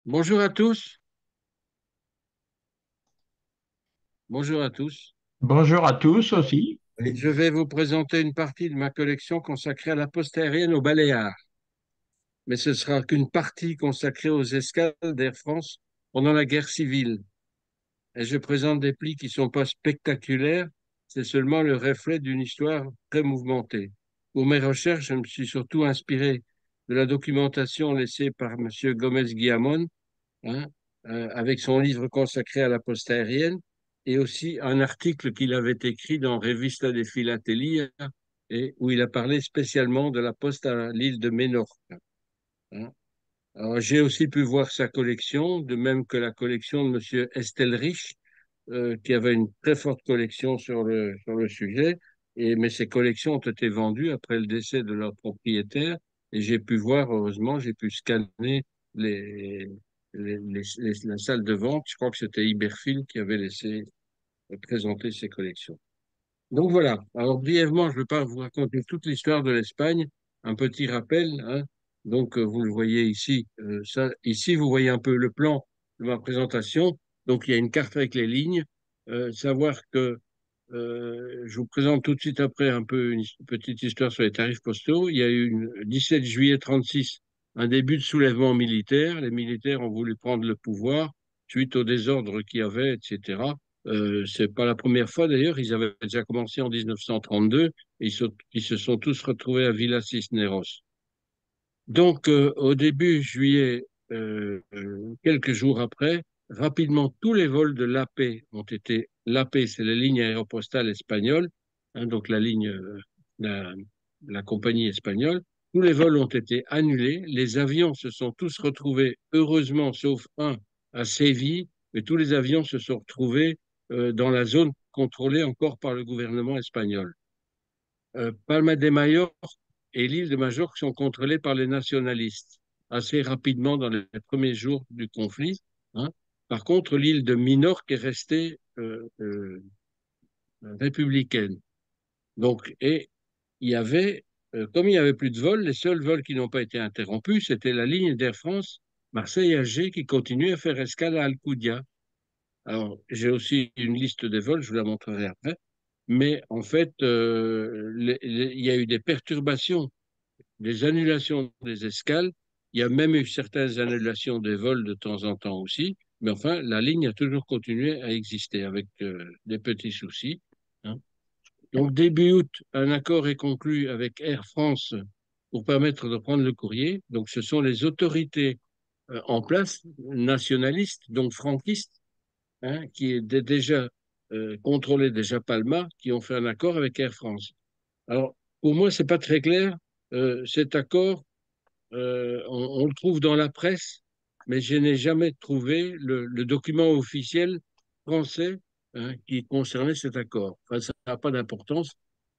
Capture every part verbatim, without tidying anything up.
Bonjour à tous. Bonjour à tous. Bonjour à tous aussi. Et je vais vous présenter une partie de ma collection consacrée à la poste aérienne aux Baléares. Mais ce sera qu'une partie consacrée aux escales d'Air France pendant la guerre civile. Et je présente des plis qui sont pas spectaculaires, c'est seulement le reflet d'une histoire très mouvementée. Pour mes recherches, je me suis surtout inspiré de la documentation laissée par Monsieur Gomez-Guillamon, hein, euh, avec son livre consacré à la poste aérienne, et aussi un article qu'il avait écrit dans Revista de Filatelia, et où il a parlé spécialement de la poste à l'île de Ménorque, hein. Alors, j'ai aussi pu voir sa collection, de même que la collection de Monsieur Estelrich, euh, qui avait une très forte collection sur le, sur le sujet, et, mais ces collections ont été vendues après le décès de leur propriétaire, et j'ai pu voir, heureusement, j'ai pu scanner les, les, les- les- la salle de vente. Je crois que c'était Iberfil qui avait laissé euh, présenter ses collections. Donc voilà. Alors brièvement, je ne vais pas vous raconter toute l'histoire de l'Espagne. Un petit rappel, hein. Donc euh, vous le voyez ici. Euh, ça, ici, vous voyez un peu le plan de ma présentation. Donc il y a une carte avec les lignes. Euh, savoir que euh, je vous présente tout de suite après un peu une his- petite histoire sur les tarifs postaux. Il y a eu une, dix-sept juillet trente-six, un début de soulèvement militaire. Les militaires ont voulu prendre le pouvoir suite au désordre qu'il y avait, et cetera. Euh, c'est pas la première fois d'ailleurs, ils avaient déjà commencé en mille neuf cent trente-deux et ils, se ils se sont tous retrouvés à Villa Cisneros. Donc, euh, au début juillet, euh, euh, quelques jours après, rapidement, tous les vols de l'A P ont été, l'A P, c'est la ligne aéropostale espagnole, hein, donc la ligne, euh, la, la compagnie espagnole, tous les vols ont été annulés, les avions se sont tous retrouvés, heureusement, sauf un, à Séville, mais tous les avions se sont retrouvés euh, dans la zone contrôlée encore par le gouvernement espagnol. Euh, Palma de Majorque et l'île de Majorque sont contrôlées par les nationalistes assez rapidement dans les premiers jours du conflit, hein. Par contre, l'île de Minorque est restée euh, euh, républicaine. Donc, et il y avait, euh, comme il n'y avait plus de vols, les seuls vols qui n'ont pas été interrompus, c'était la ligne d'Air France Marseille-Alger qui continuait à faire escale à Alcudia. Alors, j'ai aussi une liste des vols, je vous la montrerai après. Mais en fait, euh, les- les- il y a eu des perturbations, des annulations des escales. Il y a même eu certaines annulations des vols de temps en temps aussi. Mais enfin, la ligne a toujours continué à exister avec euh, des petits soucis, hein. Donc, début août, un accord est conclu avec Air France pour permettre de prendre le courrier. Donc, ce sont les autorités euh, en place, nationalistes, donc franquistes, hein, qui étaient déjà euh, contrôlaient déjà Palma, qui ont fait un accord avec Air France. Alors, pour moi, c'est pas très clair. Euh, cet accord, euh, on, on le trouve dans la presse, mais je n'ai jamais trouvé le, le document officiel français, hein, qui concernait cet accord. Enfin, ça n'a pas d'importance.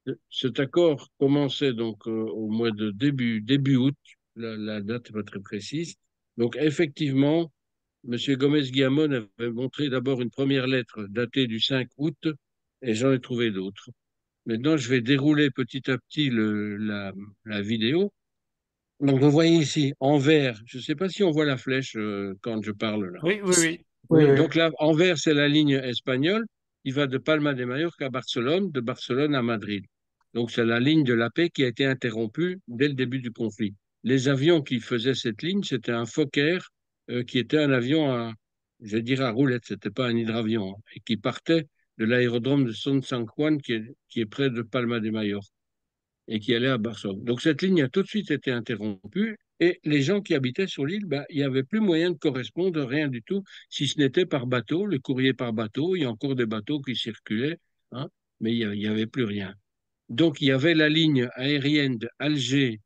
Cet accord commençait donc euh, au mois de début, début août. La, la date n'est pas très précise. Donc, effectivement, Monsieur Gomez-Guillamon avait montré d'abord une première lettre datée du cinq août, et j'en ai trouvé d'autres. Maintenant, je vais dérouler petit à petit le, la, la vidéo. Donc, vous voyez ici, en vert, je ne sais pas si on voit la flèche euh, quand je parle là. Oui, oui, oui. Oui, Oui, oui. donc là, en vert, c'est la ligne espagnole qui va de Palma de Mallorca à Barcelone, de Barcelone à Madrid. Donc, c'est la ligne de la paix qui a été interrompue dès le début du conflit. Les avions qui faisaient cette ligne, c'était un Fokker, euh, qui était un avion à, je vais dire à roulette, c'était pas un hydravion, hein, et qui partait de l'aérodrome de Son San Juan, qui est, qui est près de Palma de Mallorca, et qui allait à Barcelone. Donc cette ligne a tout de suite été interrompue et les gens qui habitaient sur l'île, ben, il n'y avait plus moyen de correspondre, rien du tout, si ce n'était par bateau, le courrier par bateau. Il y a encore des bateaux qui circulaient, hein, mais il n'y avait plus rien. Donc il y avait la ligne aérienne de Alger,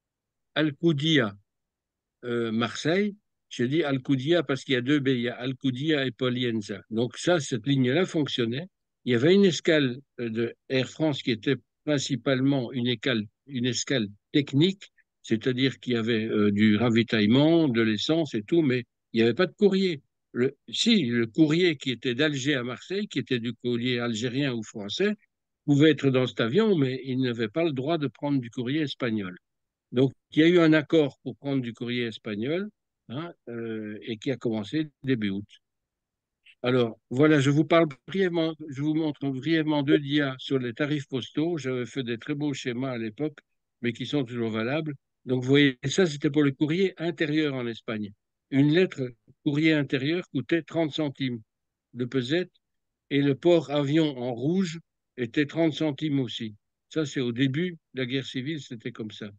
Alcoudia, euh, Marseille. Je dis Alcoudia parce qu'il y a deux baies, il y a Alcoudia et Polienza. Donc ça, cette ligne-là fonctionnait. Il y avait une escale euh, de Air France qui était principalement une escale, une escale technique, c'est-à-dire qu'il y avait euh, du ravitaillement, de l'essence et tout, mais il n'y avait pas de courrier. Le, si, le courrier qui était d'Alger à Marseille, qui était du courrier algérien ou français, pouvait être dans cet avion, mais il n'avait pas le droit de prendre du courrier espagnol. Donc, il y a eu un accord pour prendre du courrier espagnol. hein, euh, et qui a commencé début août. Alors, voilà, je vous parle brièvement, je vous montre brièvement deux dias sur les tarifs postaux. J'avais fait des très beaux schémas à l'époque, mais qui sont toujours valables. Donc, vous voyez, ça, c'était pour le courrier intérieur en Espagne. Une lettre courrier intérieur coûtait trente centimes de pesette et le port avion en rouge était trente centimes aussi. Ça, c'est au début de la guerre civile, c'était comme ça.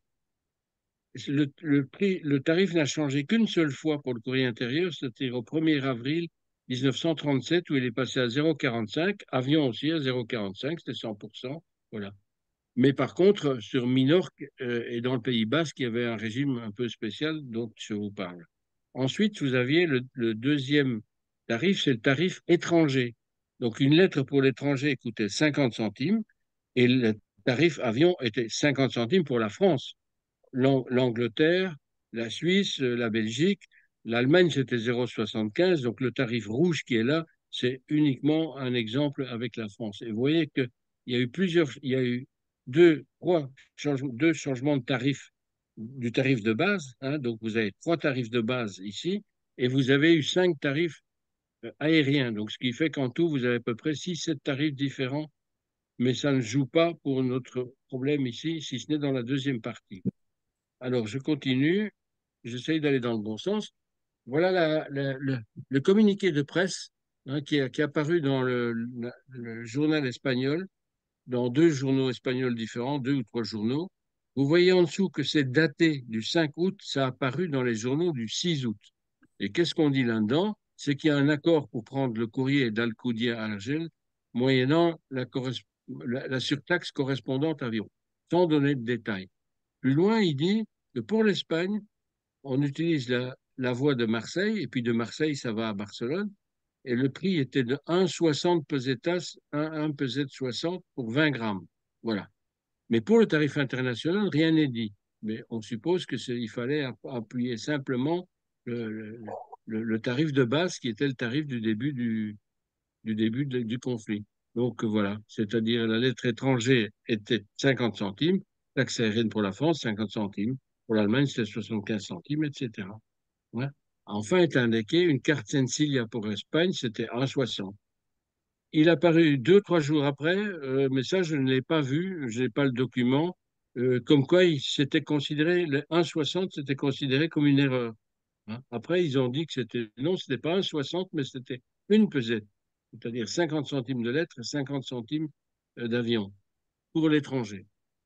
Le, le prix, le tarif n'a changé qu'une seule fois pour le courrier intérieur, c'était au premier avril mille neuf cent trente-sept où il est passé à zéro virgule quarante-cinq, avion aussi à zéro virgule quarante-cinq, c'était cent pour cent. Voilà. Mais par contre, sur Minorque euh, et dans le Pays Basque, il y avait un régime un peu spécial dont je vous parle. Ensuite, vous aviez le, le deuxième tarif, c'est le tarif étranger. Donc, une lettre pour l'étranger coûtait cinquante centimes et le tarif avion était cinquante centimes pour la France. L'Angleterre, la Suisse, la Belgique, l'Allemagne, c'était zéro virgule soixante-quinze. Donc, le tarif rouge qui est là, c'est uniquement un exemple avec la France. Et vous voyez qu'il y a eu plusieurs, il y a eu deux, trois changements, deux changements de tarif, du tarif de base. Hein. Donc, vous avez trois tarifs de base ici et vous avez eu cinq tarifs euh, aériens. Donc, ce qui fait qu'en tout, vous avez à peu près six, sept tarifs différents. Mais ça ne joue pas pour notre problème ici, si ce n'est dans la deuxième partie. Alors, je continue, j'essaye d'aller dans le bon sens. Voilà la- la- le, le communiqué de presse hein, qui, est, qui est apparu dans le, la- le journal espagnol, dans deux journaux espagnols différents, deux ou trois journaux. Vous voyez en dessous que c'est daté du cinq août, ça a apparu dans les journaux du six août. Et qu'est-ce qu'on dit là-dedans? C'est qu'il y a un accord pour prendre le courrier d'Alcúdia à Argel, moyennant la, corres- la, la surtaxe correspondante à avion, sans donner de détails. Plus loin, il dit que pour l'Espagne, on utilise la, la voie de Marseille, et puis de Marseille, ça va à Barcelone, et le prix était de un virgule soixante pesetas, un, un pesette soixante pour vingt grammes. Voilà. Mais pour le tarif international, rien n'est dit. Mais on suppose que c'est- il fallait appuyer simplement le, le- le- le tarif de base qui était le tarif du début du, du début de- du conflit. Donc voilà, c'est-à-dire la lettre étrangère était cinquante centimes, taxe aérienne pour la France, cinquante centimes, pour l'Allemagne, c'était soixante-quinze centimes, et cetera. Ouais. Enfin est indiqué une carte Sensilia pour l'Espagne, c'était un virgule soixante. Il a paru deux, trois jours après, euh, mais ça, je ne l'ai pas vu, je n'ai pas le document, euh, comme quoi il s'était considéré, le un virgule soixante, c'était considéré comme une erreur. Hein. Après, ils ont dit que c'était, non, c'était pas un virgule soixante, mais c'était une pesette, c'est-à-dire cinquante centimes de lettres et cinquante centimes euh, d'avion pour l'étranger.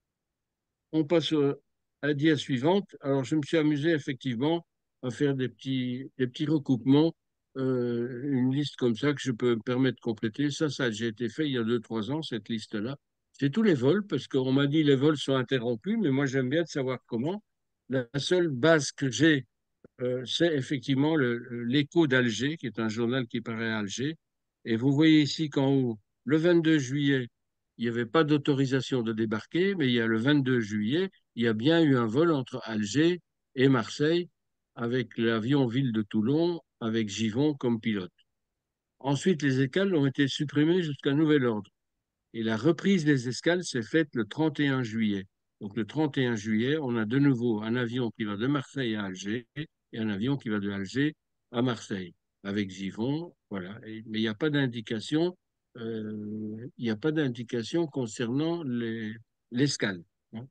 On passe au- à la dia suivante. Alors, je me suis amusé effectivement à faire des petits, des petits recoupements, euh, une liste comme ça que je peux me permettre de compléter. Ça, ça a déjà été fait il y a deux, trois ans, cette liste-là. C'est tous les vols, parce qu'on m'a dit les vols sont interrompus, mais moi j'aime bien de savoir comment. La seule base que j'ai, euh, c'est effectivement le- le- l'écho d'Alger, qui est un journal qui paraît à Alger. Et vous voyez ici qu'en haut, le vingt-deux juillet, il n'y avait pas d'autorisation de débarquer, mais il y a le vingt-deux juillet, il y a bien eu un vol entre Alger et Marseille avec l'avion Ville de Toulon, avec Givon comme pilote. Ensuite, les escales ont été supprimées jusqu'à nouvel ordre. Et la reprise des escales s'est faite le trente et un juillet. Donc le trente et un juillet, on a de nouveau un avion qui va de Marseille à Alger et un avion qui va de Alger à Marseille avec Givon. Voilà. Et- mais il n'y a pas d'indication, euh, il n'y a pas d'indication concernant les- l'escale. Hein.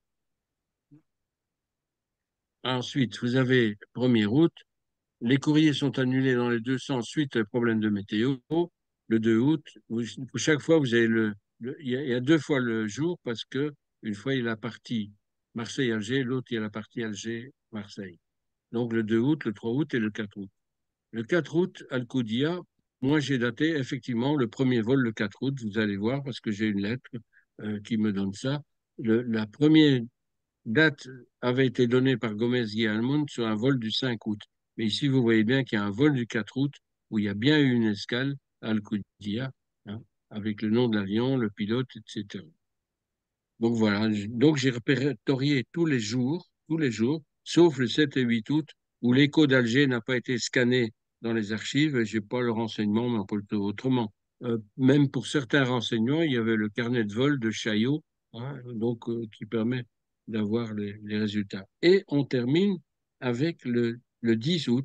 Ensuite, vous avez premier août, les courriers sont annulés dans les deux sens suite à problème de météo. Le deux août, vous- chaque fois, vous avez le, le- il y a, il y a deux fois le jour parce que une fois, il y a la partie Marseille-Alger, l'autre, il y a la partie Alger-Marseille. Donc, le deux août, le trois août et le quatre août. Le quatre août, Alcudia, moi, j'ai daté effectivement le premier vol le quatre août. Vous allez voir parce que j'ai une lettre euh, qui me donne ça. Le, la première date avait été donnée par Gomez Guy Almond sur un vol du cinq août. Mais ici, vous voyez bien qu'il y a un vol du quatre août où il y a bien eu une escale à Alcudia, hein, avec le nom de l'avion, le pilote, et cetera. Donc voilà, donc j'ai répertorié tous les jours, tous les jours, sauf le sept et huit août, où l'écho d'Alger n'a pas été scanné dans les archives. Je n'ai pas le renseignement, mais on peut le trouver autrement. Euh, même pour certains renseignements, il y avait le carnet de vol de Chaillot, hein, donc euh, qui permet d'avoir les, les résultats. Et on termine avec le, le dix août.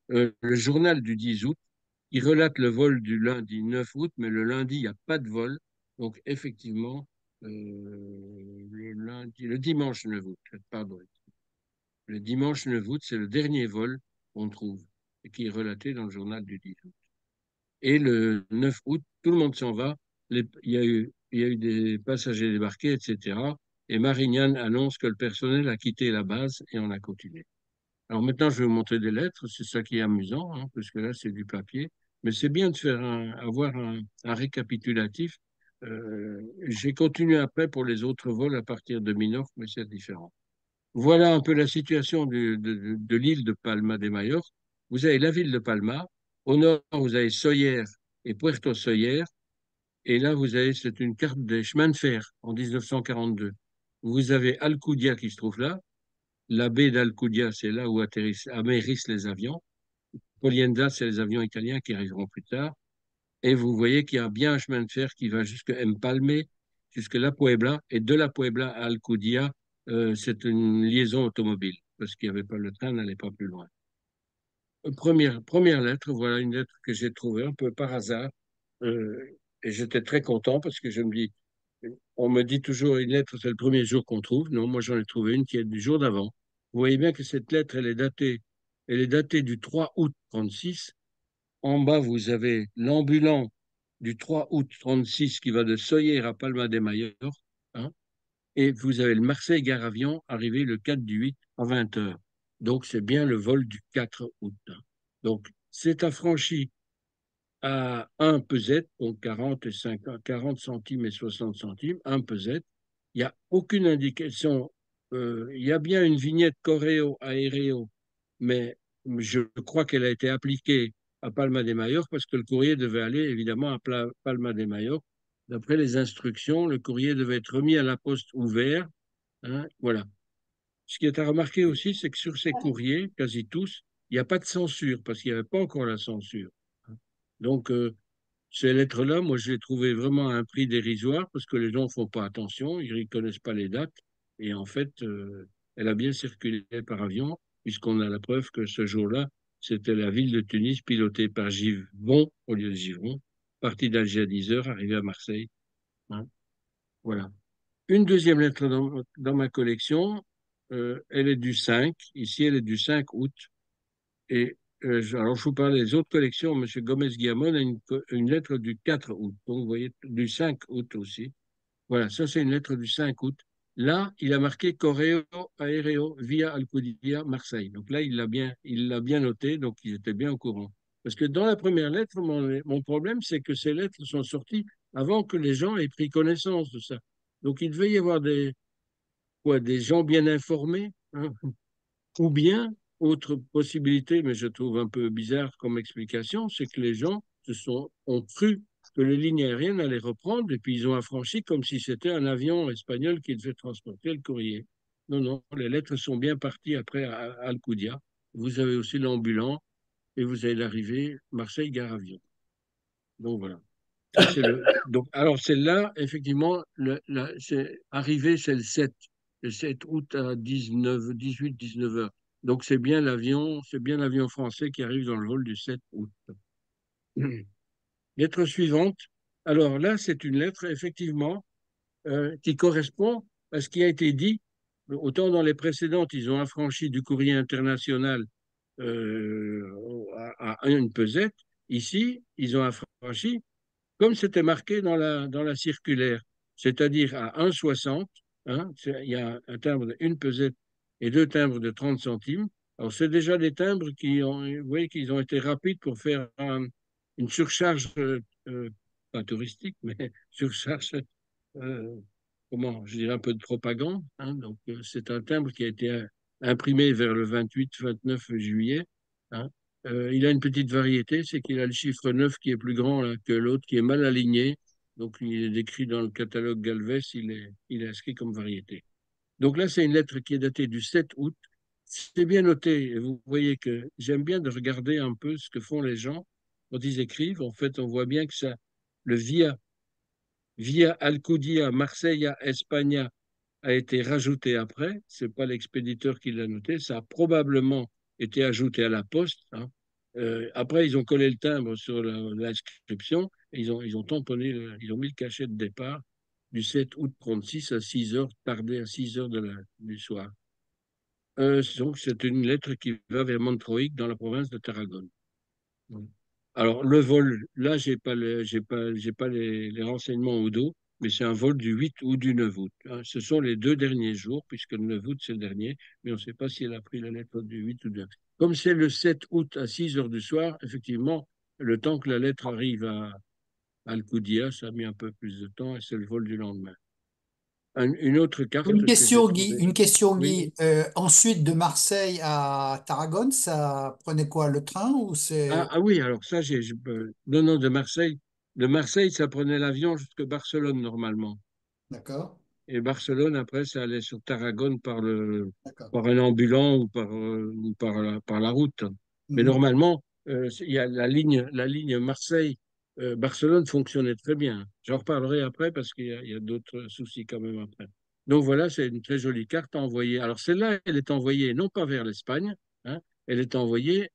euh, le journal du dix août, qui relate le vol du lundi neuf août, mais le lundi, il n'y a pas de vol. Donc, effectivement, euh, le lundi, le dimanche neuf août, pardon. Le dimanche neuf août, c'est le dernier vol qu'on trouve et qui est relaté dans le journal du dix août. Et le neuf août, tout le monde s'en va. Les- il y a eu, il y a eu des passagers débarqués, et cetera. Et Marignane annonce que le personnel a quitté la base et on a continué. Alors maintenant, je vais vous montrer des lettres. C'est ça qui est amusant, hein, parce que là, c'est du papier. Mais c'est bien de faire un- avoir un, un récapitulatif. Euh, j'ai continué après pour les autres vols à partir de Minorque, mais c'est différent. Voilà un peu la situation de, de, de- de l'île de Palma de Majorque. Vous avez la ville de Palma. Au nord, vous avez Soller et Puerto Soller. Et là, vous avez, c'est une carte des chemins de fer en mille neuf cent quarante-deux. Vous avez Alcudia qui se trouve là. La baie d'Alcudia, c'est là où atterrissent, amérissent les avions. Polienda, c'est les avions italiens qui arriveront plus tard. Et vous voyez qu'il y a bien un chemin de fer qui va jusqu'à Empalme, jusque La Puebla. Et de La Puebla à Alcudia, euh, c'est une liaison automobile, parce qu'il n'y avait pas le train, n'allait pas plus loin. Euh, Première, première lettre, voilà une lettre que j'ai trouvée un peu par hasard. Euh, et j'étais très content parce que je me dis, on me dit toujours une lettre, c'est le premier jour qu'on trouve. Non, moi j'en ai trouvé une qui est du jour d'avant. Vous voyez bien que cette lettre, elle est datée, elle est datée du trois août trente-six. En bas, vous avez l'ambulant du trois août trente-six qui va de Soyer à Palma de Mallorca, hein, et vous avez le Marseille-Gare-Avion arrivé le quatre du huit à vingt heures. Donc, c'est bien le vol du quatre août, hein. Donc, c'est affranchi à un pesette, donc quarante, et cinquante, quarante centimes et soixante centimes, un pesette. Il n'y a aucune indication. Euh, il y a bien une vignette Correo Aéreo, mais je crois qu'elle a été appliquée à Palma de Mallorca parce que le courrier devait aller évidemment à Pla- Palma de Mallorca. D'après les instructions, le courrier devait être remis à la poste ouvert, hein, voilà. Ce qui est à remarquer aussi, c'est que sur ces courriers, quasi tous, il n'y a pas de censure parce qu'il n'y avait pas encore la censure, hein. Donc, euh, ces lettres-là, moi, je les trouvais vraiment à un prix dérisoire parce que les gens ne font pas attention, ils ne connaissent pas les dates. Et en fait, euh, elle a bien circulé par avion, puisqu'on a la preuve que ce jour-là, c'était la ville de Tunis pilotée par Givron au lieu de Givron, partie d'Alger à dix heures, arrivée à Marseille, hein. Voilà. Une deuxième lettre dans, dans ma collection, euh, elle est du cinq. Ici, elle est du cinq août. Et euh, je- alors, je vous parle des autres collections. Monsieur Gomez-Guillamon a une, co- une lettre du quatre août. Donc, vous voyez, du cinq août aussi. Voilà, ça, c'est une lettre du cinq août. Là, il a marqué Correo Aéreo via Alcudia, Marseille. Donc là, il l'a bien, il l'a bien noté, donc ils étaient bien au courant. Parce que dans la première lettre, mon, mon problème, c'est que ces lettres sont sorties avant que les gens aient pris connaissance de ça. Donc, il devait y avoir des, quoi, des gens bien informés, hein. Ou bien, autre possibilité, mais je trouve un peu bizarre comme explication, c'est que les gens se sont, ont cru que les lignes aériennes allaient reprendre et puis ils ont affranchi comme si c'était un avion espagnol qui devait transporter le courrier. Non, non, les lettres sont bien parties après à, à Alcudia. Vous avez aussi l'ambulant et vous avez l'arrivée Marseille-Gare-Avion. Donc voilà. Ça, c'est le. Donc, alors, celle-là, effectivement, le, la, c'est arrivé, c'est le sept, le sept août à dix-neuf, dix-huit, dix-neuf heures. Donc, c'est bien l'avion, c'est bien l'avion français qui arrive dans le vol du sept août. Lettre suivante. Alors là, c'est une lettre, effectivement, euh, qui correspond à ce qui a été dit. Autant dans les précédentes, ils ont affranchi du courrier international euh, à, à une pesette. Ici, ils ont affranchi comme c'était marqué dans la, dans la circulaire, c'est-à-dire à un virgule soixante, hein, c'est- il y a un timbre de une pesette et deux timbres de trente centimes. Alors, c'est déjà des timbres qui ont, vous voyez, qu'ils ont été rapides pour faire un- une surcharge, euh, euh, pas touristique, mais surcharge, euh, comment, je dirais un peu de propagande, hein. Donc, euh, c'est un timbre qui a été euh, imprimé vers le vingt-huit vingt-neuf juillet, hein. Euh, il a une petite variété, c'est qu'il a le chiffre neuf qui est plus grand là, que l'autre, qui est mal aligné. Donc, il est décrit dans le catalogue Galvez, il est, il est inscrit comme variété. Donc là, c'est une lettre qui est datée du sept août. C'est bien noté. Et vous voyez que j'aime bien de regarder un peu ce que font les gens quand ils écrivent. En fait, on voit bien que ça, le via, via Alcudia, Marsella, España a été rajouté après. C'est pas l'expéditeur qui l'a noté. Ça a probablement été ajouté à la poste, hein. Euh, après, ils ont collé le timbre sur la- l'inscription et ils ont, ils ont tamponné, le- ils ont mis le cachet de départ du sept août trente-six à six heures, tardé à six heures de la, du soir. Euh, donc, c'est une lettre qui va vers Montreuil, dans la province de Tarragone. Mm. Alors, le vol, là, j'ai pas le, j'ai pas, j'ai pas les, les renseignements au dos, mais c'est un vol du huit ou du neuf août, hein. Ce sont les deux derniers jours, puisque le neuf août, c'est le dernier, mais on ne sait pas si elle a pris la lettre du huit ou du neuf. Comme c'est le sept août à six heures du soir, effectivement, le temps que la lettre arrive à, à Alcoudia, ça a mis un peu plus de temps et c'est le vol du lendemain. Un- une autre Une carte que j'ai question, Guy. trouvée. Une question, Oui. Guy. Euh, ensuite, de Marseille à Tarragone, ça prenait quoi, le train ou Ah, c'est... ah oui, alors ça, j'ai, je peux- non, non, de Marseille. De Marseille, ça prenait l'avion jusqu'à Barcelone normalement. D'accord, Et Barcelone, après, ça allait sur Tarragone par le, d'accord. par un ambulant ou par, euh, ou par la, par la route. Mais Mhm. normalement, euh, il y a la ligne, la ligne Marseille-Barcelone fonctionnait très bien. J'en reparlerai après parce qu'il y a, il y a d'autres soucis quand même après. Donc voilà, c'est une très jolie carte à envoyer. Alors celle-là, elle est envoyée non pas vers l'Espagne, hein, elle est envoyée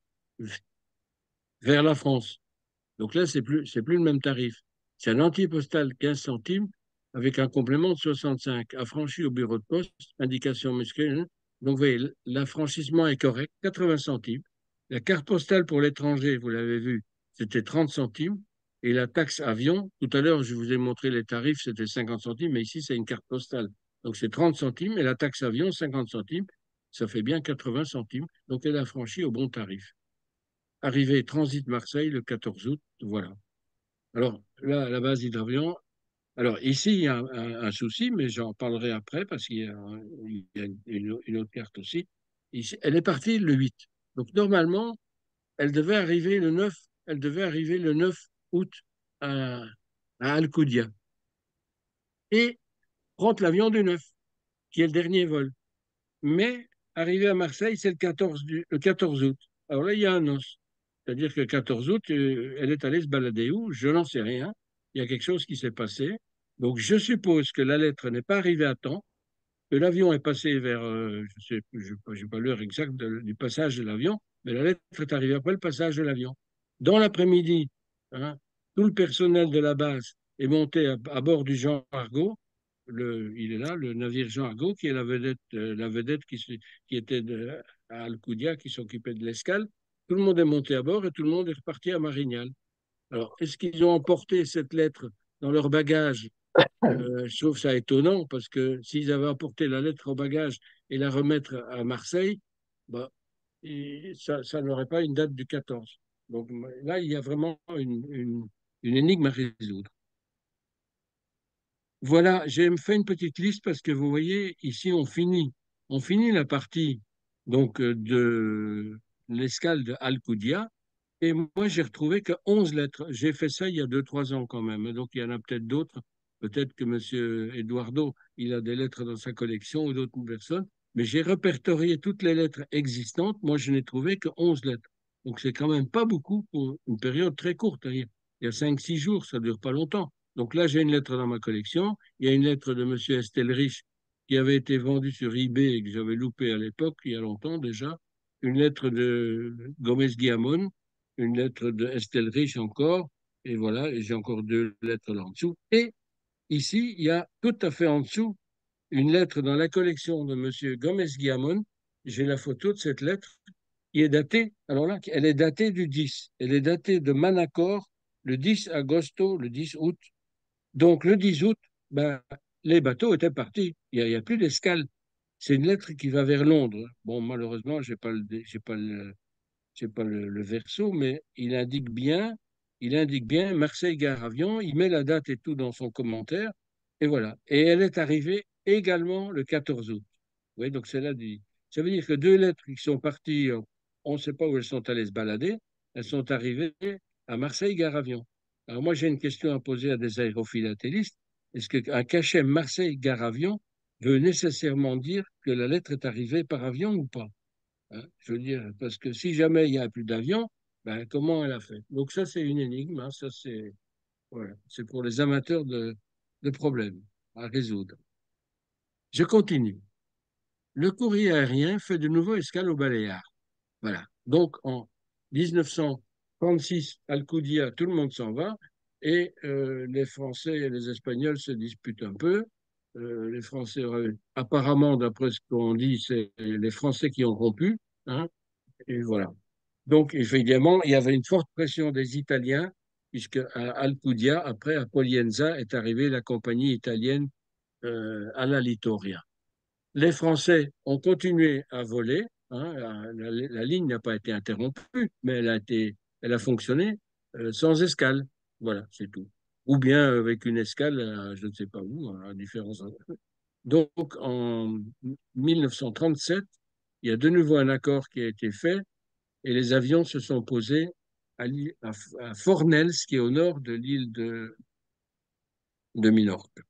vers la France. Donc là, c'est plus, c'est plus le même tarif. C'est un anti-postal quinze centimes avec un complément de soixante-cinq. Affranchi au bureau de poste, indication musquée, hein. Donc, vous voyez, l'affranchissement est correct, quatre-vingts centimes. La carte postale pour l'étranger, vous l'avez vu, c'était trente centimes. Et la taxe avion, tout à l'heure, je vous ai montré les tarifs, c'était cinquante centimes, mais ici, c'est une carte postale. Donc, c'est trente centimes et la taxe avion, cinquante centimes. Ça fait bien quatre-vingts centimes. Donc, elle a franchi au bon tarif. Arrivé transit Marseille le quatorze août, voilà. Alors là, à la base d'hydravion, alors ici, il y a un, un- un souci, mais j'en parlerai après parce qu'il y a, un- il y a une, une autre carte aussi. Ici, elle est partie le huit. Donc normalement, elle devait arriver le neuf, elle devait arriver le neuf août à, à Alcudia et prendre l'avion du neuf, qui est le dernier vol. Mais arrivé à Marseille, c'est le quatorze, du- le quatorze août. Alors là, il y a un os. C'est-à-dire que le quatorze août, euh, elle est allée se balader où? Je n'en sais rien. Il y a quelque chose qui s'est passé. Donc, je suppose que la lettre n'est pas arrivée à temps, que l'avion est passé vers, euh, je sais, je n'ai pas l'heure exacte de- du passage de l'avion, mais la lettre est arrivée après le passage de l'avion. Dans l'après-midi, hein, tout le personnel de la base est monté à, à bord du Jean Argot. Le, il est là, le navire Jean Argot, qui est la vedette, euh, la vedette qui, se- qui était de, à Alcudia, qui s'occupait de l'escale. Tout le monde est monté à bord et tout le monde est reparti à Marignal. Alors, est-ce qu'ils ont emporté cette lettre dans leur bagage? Euh, je trouve ça étonnant parce que s'ils avaient apporté la lettre au bagage et la remettre à Marseille, bah, et ça, ça n'aurait pas une date du quatorze. Donc là, il y a vraiment une, une, une énigme à résoudre. Voilà, j'ai fait une petite liste parce que vous voyez, ici, on finit, on finit la partie donc euh, de l'escale de Alcudia. Et moi, j'ai retrouvé que onze lettres. J'ai fait ça il y a deux, trois ans quand même. Donc, il y en a peut-être d'autres. Peut-être que M. Eduardo, il a des lettres dans sa collection ou d'autres personnes. Mais j'ai répertorié toutes les lettres existantes. Moi, je n'ai trouvé que onze lettres. Donc, c'est quand même pas beaucoup pour une période très courte, hein. Il y a cinq, six jours, ça dure pas longtemps. Donc là, j'ai une lettre dans ma collection. Il y a une lettre de M. Estelrich qui avait été vendue sur eBay et que j'avais loupé à l'époque, il y a longtemps déjà. Une lettre de Gomez Guillamon, une lettre de Estelle Rich encore, et voilà, et j'ai encore deux lettres là en dessous. Et ici, il y a tout à fait en dessous une lettre dans la collection de Monsieur Gomez Guillamon. J'ai la photo de cette lettre qui est datée, alors là, elle est datée du dix. Elle est datée de Manacor le dix agosto, le dix août. Donc le dix août, ben, les bateaux étaient partis. Il n'y a, il y a plus d'escale. C'est une lettre qui va vers Londres. Bon, malheureusement, j'ai pas le, j'ai pas le, je sais pas le, le verso, mais il indique bien, il indique bien Marseille-Gare Avion, il met la date et tout dans son commentaire, et voilà. Et elle est arrivée également le quatorze août. Oui, donc c'est là dit. Ça veut dire que deux lettres qui sont parties, euh, on ne sait pas où elles sont allées se balader, elles sont arrivées à Marseille-Gare Avion. Alors moi, j'ai une question à poser à des aérophilatélistes. Est-ce qu'un cachet Marseille-Gare Avion veut nécessairement dire que la lettre est arrivée par avion ou pas? Hein, je veux dire, parce que si jamais il n'y a plus d'avion, ben, comment elle a fait? Donc ça, c'est une énigme, hein, ça, c'est voilà, c'est pour les amateurs de, de problèmes à résoudre. Je continue. Le courrier aérien fait de nouveau escale aux Baléares. Voilà. Donc, en mille neuf cent trente-six, Alcudia, tout le monde s'en va, et euh, les Français et les Espagnols se disputent un peu. Euh, les Français, euh, apparemment, d'après ce qu'on dit, c'est les Français qui ont rompu, hein, et voilà. Donc, évidemment, il y avait une forte pression des Italiens, puisque à Alcudia, après, à Polienza, est arrivée la compagnie italienne euh, à la Littoria. Les Français ont continué à voler, hein, la, la- la ligne n'a pas été interrompue, mais elle a été, elle a fonctionné euh, sans escale. Voilà, c'est tout. Ou bien avec une escale, à, je ne sais pas où, à différents endroits. Donc, en mille neuf cent trente-sept, il y a de nouveau un accord qui a été fait et les avions se sont posés à, l'île- à, à Fornels, qui est au nord de l'île de, de Minorque.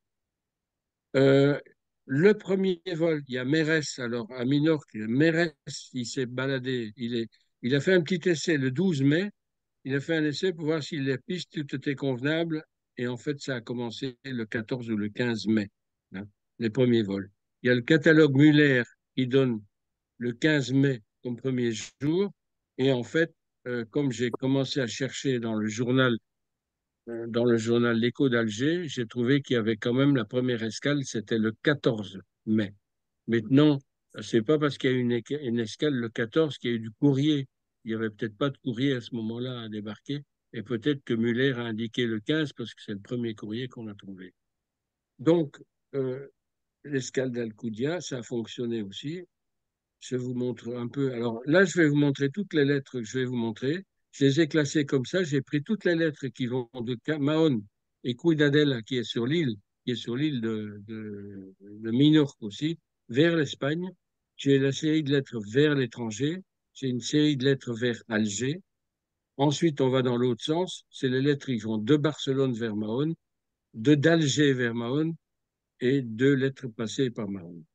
Euh, le premier vol, il y a Mérès, alors à Minorque, Mérès, il s'est baladé, il est, il a fait un petit essai le douze mai, il a fait un essai pour voir si les pistes tout étaient convenables, et en fait, ça a commencé le quatorze ou le quinze mai, hein, les premiers vols. Il y a le catalogue Muller qui donne le quinze mai comme premier jour, et en fait, euh, comme j'ai commencé à chercher dans le journal euh, dans le journal L'Écho d'Alger, j'ai trouvé qu'il y avait quand même la première escale, c'était le quatorze mai. Maintenant, c'est pas parce qu'il y a eu une, éca- une escale le quatorze qu'il y a eu du courrier. Il n'y avait peut-être pas de courrier à ce moment-là à débarquer. Et peut-être que Muller a indiqué le quinze parce que c'est le premier courrier qu'on a trouvé. Donc, euh, l'escale d'Alcoudia, ça a fonctionné aussi. Je vous montre un peu. Alors là, je vais vous montrer toutes les lettres que je vais vous montrer. Je les ai classées comme ça. J'ai pris toutes les lettres qui vont de Ca- Mahon et Cuidadella, qui est sur l'île, qui est sur l'île de, de, de Minorque aussi, vers l'Espagne. J'ai la série de lettres vers l'étranger. J'ai une série de lettres vers Alger. Ensuite, on va dans l'autre sens. C'est les lettres qui vont de Barcelone vers Mahon, de d'Alger vers Mahon et deux lettres passées par Mahon.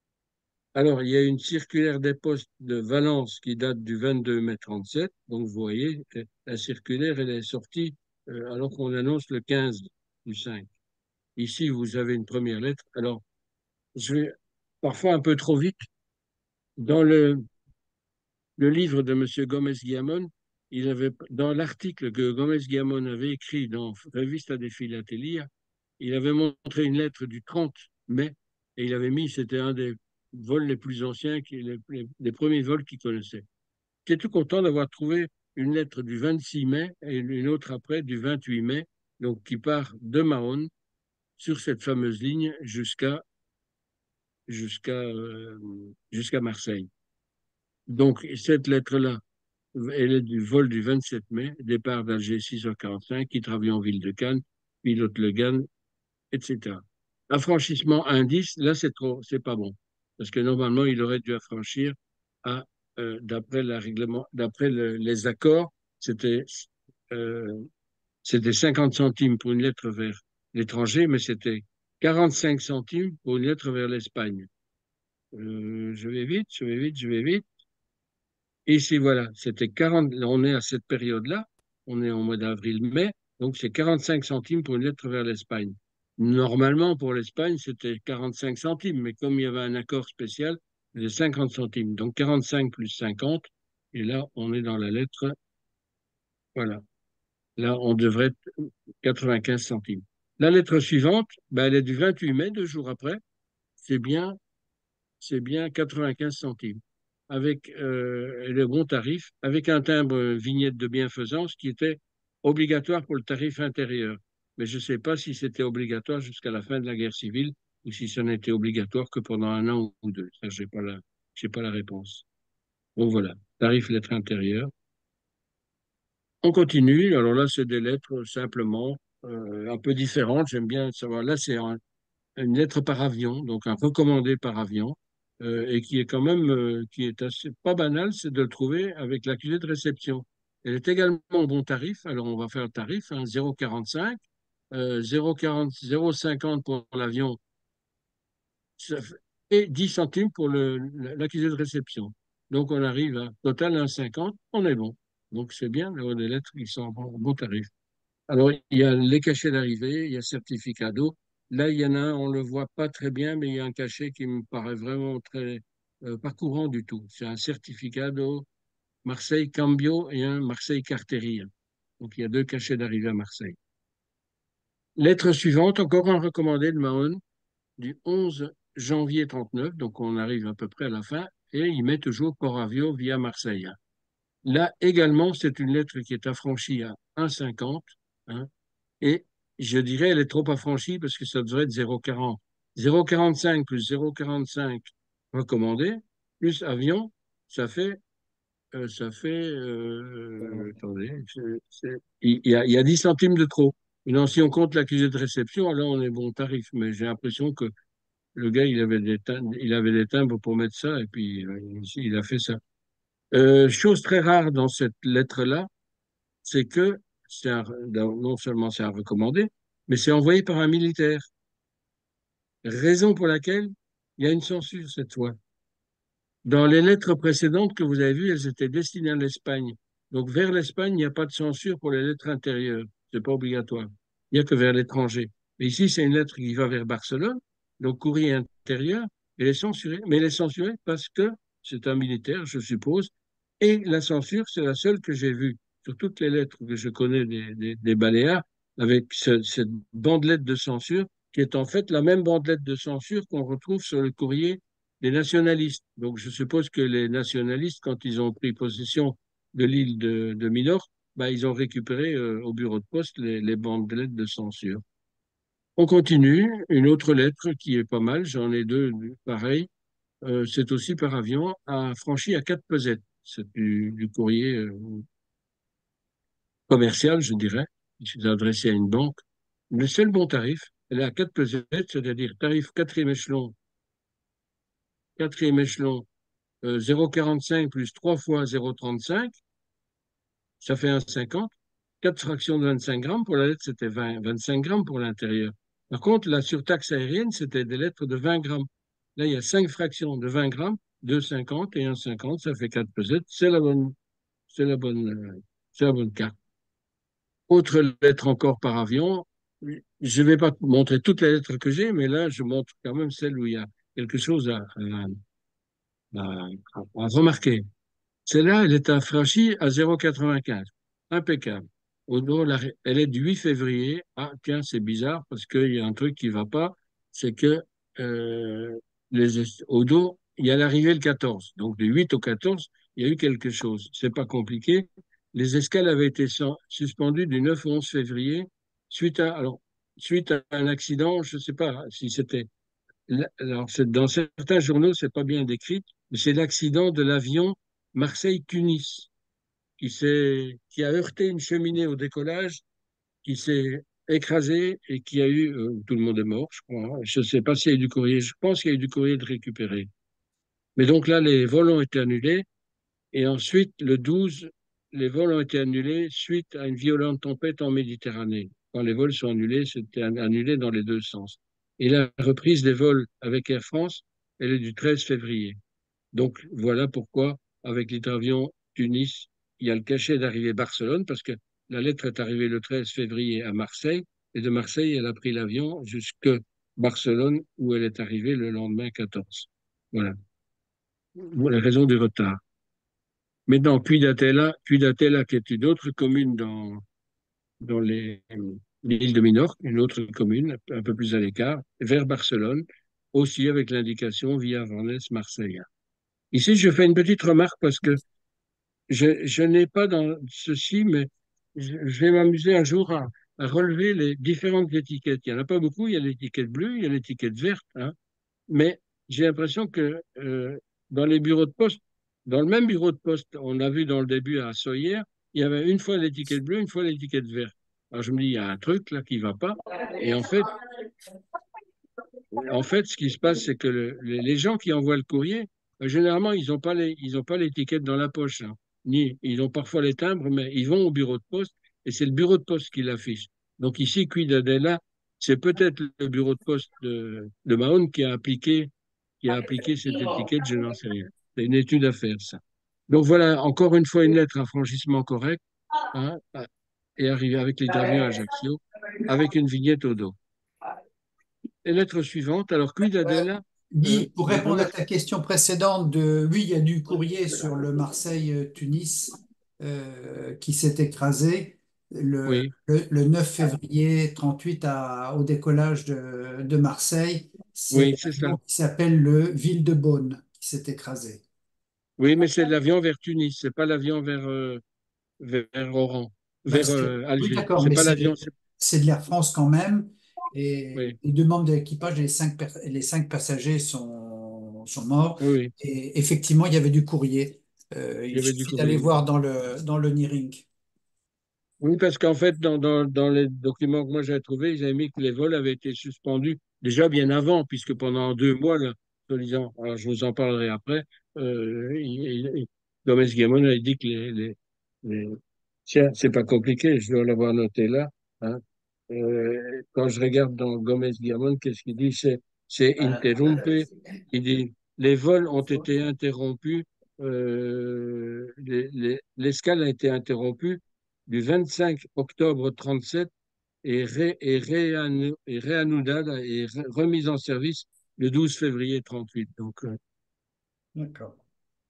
Alors, il y a une circulaire des postes de Valence qui date du vingt-deux mai trente-sept. Donc, vous voyez, euh, la circulaire, elle est sortie euh, alors qu'on annonce le quinze du cinq. Ici, vous avez une première lettre. Alors, je vais parfois un peu trop vite. Dans le, le livre de M. Gomez-Guiamon, il avait, dans l'article que Gomez-Guiamon avait écrit dans Revista de Filatelia, il avait montré une lettre du trente mai et il avait mis, c'était un des vols les plus anciens, qui, les, les, les premiers vols qu'il connaissait. J'étais tout content d'avoir trouvé une lettre du vingt-six mai et une autre après du vingt-huit mai, donc qui part de Mahon sur cette fameuse ligne jusqu'à jusqu'à euh, jusqu'à Marseille. Donc cette lettre-là, elle est du vol du vingt-sept mai, départ d'Alger six heures quarante-cinq, quitte avion ville de Cannes, pilote Le Guen, et cetera. Affranchissement indice, là c'est trop, c'est pas bon, parce que normalement il aurait dû affranchir à euh, d'après la règlement, d'après le- les accords, c'était euh, c'était cinquante centimes pour une lettre vers l'étranger, mais c'était quarante-cinq centimes pour une lettre vers l'Espagne. Euh, je vais vite, je vais vite, je vais vite. Ici, voilà, c'était quarante, on est à cette période-là, on est en mois d'avril-mai, donc c'est quarante-cinq centimes pour une lettre vers l'Espagne. Normalement, pour l'Espagne, c'était quarante-cinq centimes, mais comme il y avait un accord spécial, c'était cinquante centimes. Donc quarante-cinq plus cinquante, et là, on est dans la lettre, voilà. Là, on devrait être quatre-vingt-quinze centimes. La lettre suivante, ben, elle est du vingt-huit mai, deux jours après, c'est bien c'est bien quatre-vingt-quinze centimes, avec euh, le bon tarif, avec un timbre vignette de bienfaisance qui était obligatoire pour le tarif intérieur. Mais je ne sais pas si c'était obligatoire jusqu'à la fin de la guerre civile ou si ça n'était obligatoire que pendant un an ou deux. Ça, je n'ai pas la, j'ai pas la réponse. Donc voilà, tarif lettre intérieure. On continue. Alors là, c'est des lettres simplement euh, un peu différentes. J'aime bien savoir. Là, c'est un, une lettre par avion, donc un recommandé par avion, euh, et qui est quand même, euh, qui est assez pas banal, c'est de le trouver avec l'accusé de réception. Elle est également au bon tarif, alors on va faire le tarif, hein, zéro virgule quarante-cinq, euh, zéro virgule quarante, zéro virgule cinquante pour l'avion, ça fait- et dix centimes pour le, l'accusé de réception. Donc on arrive à total un virgule cinquante, on est bon. Donc c'est bien d'avoir des lettres qui sont au bon, au bon tarif. Alors, il y a les cachets d'arrivée, il y a certificat d'eau. Là, il y en a un, on le voit pas très bien, mais il y a un cachet qui me paraît vraiment très, euh, pas courant du tout. C'est un certificat d'eau Marseille-Cambio et un Marseille-Carterre. Donc il y a deux cachets d'arrivée à Marseille. Lettre suivante, encore un recommandé de Mahon du onze janvier trente-neuf, donc on arrive à peu près à la fin, et il met toujours Port-Aviaux via Marseille. Là également, c'est une lettre qui est affranchie à un virgule cinquante, hein, et je dirais elle est trop affranchie parce que ça devrait être zéro virgule quarante. zéro virgule quarante-cinq plus zéro virgule quarante-cinq recommandé, plus avion, ça fait, euh, ça fait, euh, attendez, c'est- c'est- il il y a, il y a dix centimes de trop. Non, si on compte l'accusé de réception, alors on est bon tarif, mais j'ai l'impression que le gars, il avait des timbres, il avait des timbres pour mettre ça, et puis euh, il il a fait ça. Euh, chose très rare dans cette lettre-là, c'est que c'est un- non seulement c'est un recommandé, mais c'est envoyé par un militaire. Raison pour laquelle il y a une censure cette fois. Dans les lettres précédentes que vous avez vues, elles étaient destinées à l'Espagne. Donc vers l'Espagne, il n'y a pas de censure pour les lettres intérieures. C'est pas obligatoire. Il n'y a que vers l'étranger. Mais ici, c'est une lettre qui va vers Barcelone, donc courrier intérieur. Elle est censurée, mais elle est censurée parce que c'est un militaire, je suppose. Et la censure, c'est la seule que j'ai vue sur toutes les lettres que je connais des, des, des Baléares, avec ce- cette bandelette de censure, qui est en fait la même bandelette de censure qu'on retrouve sur le courrier des nationalistes. Donc, je suppose que les nationalistes, quand ils ont pris possession de l'île de, de Minorque, bah, ils ont récupéré euh, au bureau de poste les, les bandelettes de censure. On continue. Une autre lettre qui est pas mal, j'en ai deux pareilles. Euh, c'est aussi par avion, a franchi à quatre pesettes. C'est du, du courrier euh, commercial, je dirais, qui s'est adressé à une banque. Le seul bon tarif, elle est à quatre pesettes, c'est-à-dire tarif quatrième échelon, quatrième échelon euh, zéro virgule quarante-cinq plus trois fois zéro virgule trente-cinq, ça fait un virgule cinquante. quatre fractions de vingt-cinq grammes. Pour la lettre, c'était vingt, vingt-cinq grammes pour l'intérieur. Par contre, la surtaxe aérienne, c'était des lettres de vingt grammes. Là, il y a cinq fractions de vingt grammes, deux virgule cinquante et un virgule cinquante, ça fait quatre pesettes. C'est la bonne, c'est la bonne, euh, c'est la bonne carte. Autre lettre encore par avion. Je ne vais pas montrer toutes les lettres que j'ai, mais là, je montre quand même celle où il y a quelque chose à, à, à, à remarquer. Celle-là, elle est affranchie à zéro virgule quatre-vingt-quinze. Impeccable. Au dos, la- elle est du huit février. Ah, tiens, c'est bizarre parce qu'il y a un truc qui va pas. C'est que euh, les, est- au dos, il y a l'arrivée le quatorze. Donc, du huit au quatorze, il y a eu quelque chose. C'est pas compliqué. Les escales avaient été sen- suspendues du neuf au onze février suite à, alors, suite à un accident. Je ne sais pas si c'était. Alors, c'est- dans certains journaux, c'est pas bien décrit, mais c'est l'accident de l'avion Marseille-Tunis, qui s'est, qui a heurté une cheminée au décollage, qui s'est écrasé et qui a eu, euh, tout le monde est mort, je crois, hein. Je ne sais pas s'il y a eu du courrier, je pense qu'il y a eu du courrier de récupérer. Mais donc là, les vols ont été annulés et ensuite, le douze, les vols ont été annulés suite à une violente tempête en Méditerranée. Quand les vols sont annulés, c'était an- annulé dans les deux sens. Et la reprise des vols avec Air France, elle est du treize février. Donc voilà pourquoi, avec l'hydravion Tunis, il y a le cachet d'arrivée Barcelone, parce que la lettre est arrivée le treize février à Marseille, et de Marseille, elle a pris l'avion jusque Barcelone, où elle est arrivée le lendemain quatorze. Voilà, voilà la raison du retard. Maintenant, Cuidatella, Cuidatella, qui est une autre commune dans, dans les, l'île de Minorque, une autre commune, un peu plus à l'écart, vers Barcelone, aussi avec l'indication via Vannes, Marseille. Ici, je fais une petite remarque parce que Je, je n'ai pas dans ceci, mais je, je vais m'amuser un jour à, à relever les différentes étiquettes. Il n'y en a pas beaucoup, il y a l'étiquette bleue, il y a l'étiquette verte, hein, mais j'ai l'impression que euh, dans les bureaux de poste, dans le même bureau de poste, on a vu dans le début à Soyer, il y avait une fois l'étiquette bleue, une fois l'étiquette verte. Alors je me dis, il y a un truc là qui va pas. Et en fait, en fait, ce qui se passe, c'est que le- les les gens qui envoient le courrier, euh, généralement, ils n'ont pas les, ils ont pas l'étiquette dans la poche, hein. Ni, ils ont parfois les timbres, mais ils vont au bureau de poste et c'est le bureau de poste qui l'affiche. Donc ici, Cuidadella, c'est peut-être le bureau de poste de, de Mahon qui a appliqué, qui a appliqué cette étiquette, je n'en sais rien. C'est une étude à faire, ça. Donc voilà, encore une fois, une lettre à franchissement correct, hein, à- et arrivé avec l'hydravion à Ajaccio, avec une vignette au dos. Et lettre suivante, alors Cuidadella, Hein, Guy, pour les répondre vols à à- ta question précédente de oui, il y a du courrier sur le Marseille-Tunis euh, qui s'est écrasé le, Oui, le, le neuf février trente-huit à, au décollage de, de Marseille. C'est oui, c'est ça. l'avion qui s'appelle le Ville de Beaune qui s'est écrasé. Oui, mais c'est l'avion vers Tunis, c'est pas l'avion vers, euh, vers Oran, Ben, vers c'est- euh, oui, Alger. d'accord, C'est mais pas c'est l'avion, c'est... c'est de l'Air France quand même. Et Oui, les deux membres de l'équipage et les cinq, per- et les cinq passagers sont, sont morts. oui, oui, Et effectivement, il y avait du courrier. Euh, il y il avait du suffit d'aller courrier. voir dans le, dans le Nearing. Oui, parce qu'en fait, dans, dans, dans les documents que moi j'ai trouvés, ils avaient mis que les vols avaient été suspendus déjà bien avant, puisque pendant deux mois, là, soi-disant, alors je vous en parlerai après, euh, il, il- Gomez Guillamon a dit que les, les, les- Tiens, c'est pas compliqué, je dois l'avoir noté là. Hein. Euh, quand je regarde dans Gomez Guillamon, qu'est-ce qu'il dit? C'est, c'est interrompe. Il dit, les vols ont été interrompus, euh, les- les- l'escale a été interrompue du vingt-cinq octobre trente-sept et, ré, et, réanu- et réanudada et re- remise en service le douze février trente-huit. Donc, euh, D'accord.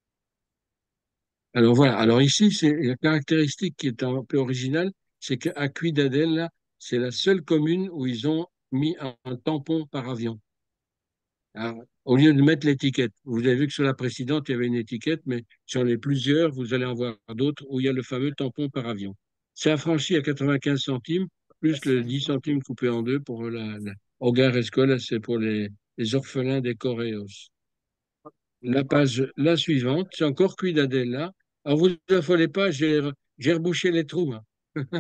alors voilà. Alors ici, c'est la caractéristique qui est un peu originale, c'est qu'à Cuidadella, c'est la seule commune où ils ont mis un, un tampon par avion. Alors, au lieu de mettre l'étiquette, vous avez vu que sur la précédente, il y avait une étiquette, mais sur les plusieurs, vous allez en voir d'autres où il y a le fameux tampon par avion. C'est affranchi à quatre-vingt-quinze centimes, plus le dix centimes coupé en deux pour la, la Hogar Escola, c'est pour les, les orphelins des Correos. La page, la suivante, c'est encore Cuidadella. Alors, vous ne affolez pas, j'ai j'ai rebouché les trous. Hein.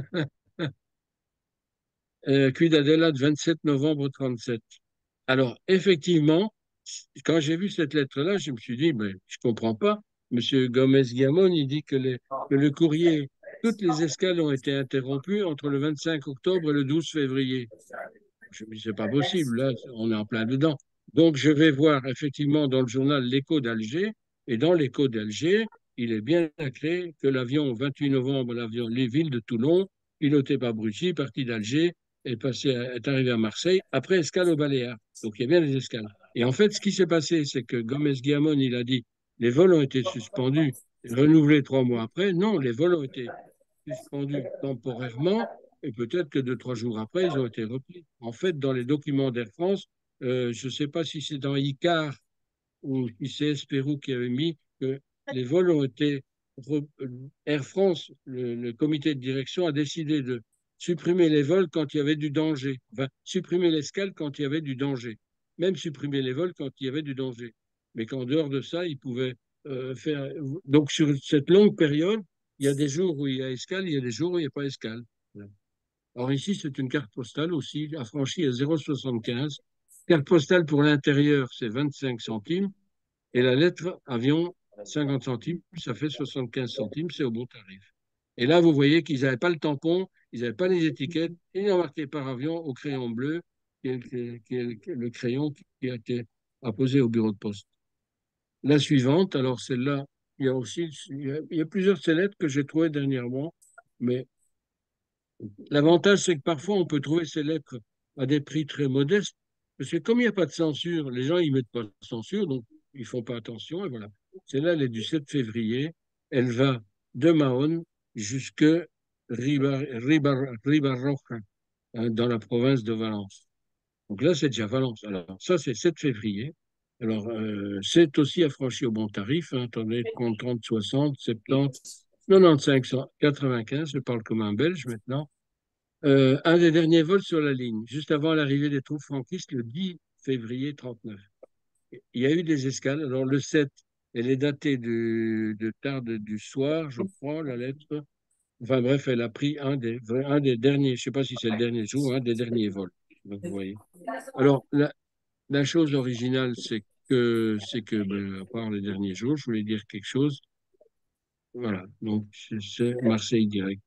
Euh, Cuidadella de vingt-sept novembre trente-sept. Alors, effectivement, quand j'ai vu cette lettre-là, je me suis dit, mais je comprends pas. Monsieur Gomez-Guillamon, il dit que, les- que le courrier, toutes les escales ont été interrompues entre le vingt-cinq octobre et le douze février. Je me dis, c'est pas possible, là, on est en plein dedans. Donc, je vais voir effectivement dans le journal L'Écho d'Alger, et dans L'Écho d'Alger, il est bien écrit que l'avion, vingt-huit novembre, l'avion Léville de Toulon, piloté par Bruchy, parti d'Alger, est passé, à- est arrivé à Marseille, après escale aux Baléares. Donc, il y a bien des escales. Et en fait, ce qui s'est passé, c'est que Gomez-Guillamon, il a dit, les vols ont été suspendus, renouvelés trois mois après. Non, les vols ont été suspendus temporairement et peut-être que deux, trois jours après, ils ont été repris. En fait, dans les documents d'Air France, euh, je ne sais pas si c'est dans ICAR ou si c'est Espérou qui avait mis que les vols ont été... re- Air France, le, le comité de direction, a décidé de supprimer les vols quand il y avait du danger. Enfin, supprimer l'escale quand il y avait du danger. Même supprimer les vols quand il y avait du danger. Mais qu'en dehors de ça, ils pouvaient euh, faire... Donc, sur cette longue période, il y a des jours où il y a escale, il y a des jours où il n'y a pas escale. Alors ici, c'est une carte postale aussi, affranchie à zéro virgule soixante-quinze. Carte postale pour l'intérieur, c'est vingt-cinq centimes. Et la lettre avion, cinquante centimes, ça fait soixante-quinze centimes, c'est au bon tarif. Et là, vous voyez qu'ils n'avaient pas le tampon, ils n'avaient pas les étiquettes, ils ont marqué par avion au crayon bleu, qui est, qui est- qui est le crayon qui a été apposé au bureau de poste. La suivante, alors celle-là, il y a aussi, il y a, il y a plusieurs de ces lettres que j'ai trouvées dernièrement, mais l'avantage, c'est que parfois, on peut trouver ces lettres à des prix très modestes, parce que comme il n'y a pas de censure, les gens, ils mettent pas de censure, donc ils font pas attention, et voilà. Celle-là, elle est du sept février, elle va de Mahon jusque Ribar, Ribar, Ribarroja, hein, dans la province de Valence. Donc là, c'est déjà Valence. Alors, ça, c'est sept février. Alors, euh, c'est aussi affranchi au bon tarif, hein, attendez, trente, trente, soixante, soixante-dix, quatre-vingt-quinze, cent quatre-vingt-quinze, je parle comme un Belge maintenant. Euh, un des derniers vols sur la ligne, juste avant l'arrivée des troupes franquistes, le dix février trente-neuf. Il y a eu des escales. Alors, le sept, elle est datée du, de tard du soir, je crois, la lettre. Enfin, bref, elle a pris un des, un des derniers, je ne sais pas si c'est le dernier jour, un des derniers vols. Donc, vous voyez. Alors, la, la chose originale, c'est que, c'est que, ben, à part les derniers jours, je voulais dire quelque chose. Voilà. Donc, c'est c'est Marseille direct.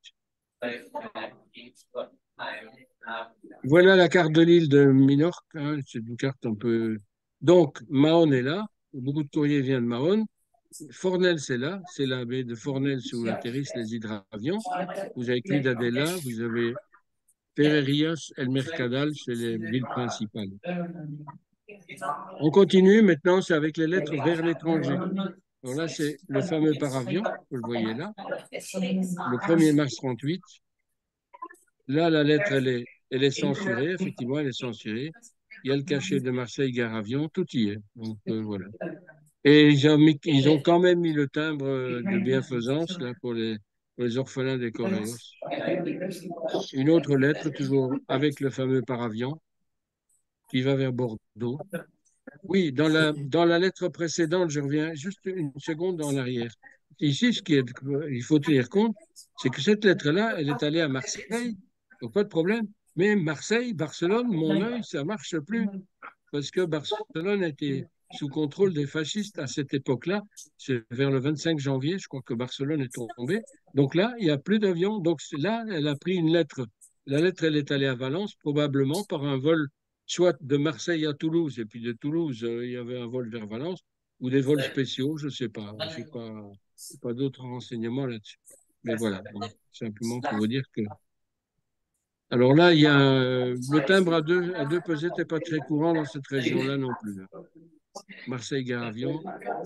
Voilà la carte de l'île de Minorque, hein, c'est une carte un peu. Donc, Mahon est là. Beaucoup de courriers viennent de Mahon. Fornel, c'est là. C'est la baie de Fornel où atterrissent les hydravions. Vous avez Cuidadella, vous avez Ferrerías, El Mercadal, c'est les villes principales. On continue maintenant, c'est avec les lettres vers l'étranger. Alors là, c'est le fameux paravion, vous le voyez là, le premier mars trente-huit. Là, la lettre, elle est, elle est censurée, effectivement, elle est censurée. Il y a le cachet de Marseille-Gare Avion, tout y est. Donc, euh, voilà. Et ils ont, mis- ils ont quand même mis le timbre euh, de bienfaisance là, pour les, pour les orphelins des Corréos. Une autre lettre, toujours avec le fameux paravion, qui va vers Bordeaux. Oui, dans la, dans la lettre précédente, je reviens juste une seconde en arrière. Ici, ce qui est, il faut tenir compte, c'est que cette lettre-là, elle est allée à Marseille, donc pas de problème. Mais Marseille, Barcelone, mon œil, ça marche plus, parce que Barcelone était sous contrôle des fascistes à cette époque-là. C'est vers le vingt-cinq janvier, je crois que Barcelone est tombée. Donc là, il n'y a plus d'avion. Donc là, elle a pris une lettre. La lettre, elle est allée à Valence, probablement par un vol soit de Marseille à Toulouse, et puis de Toulouse, euh, il y avait un vol vers Valence, ou des vols spéciaux, je ne sais pas. Je n'ai pas, pas d'autres renseignements là-dessus. Mais voilà, donc, simplement pour vous dire que. Alors là, il y a euh, le timbre à deux, à deux pesettes n'est pas très courant dans cette région-là non plus, hein. Marseille-Gare-Avion.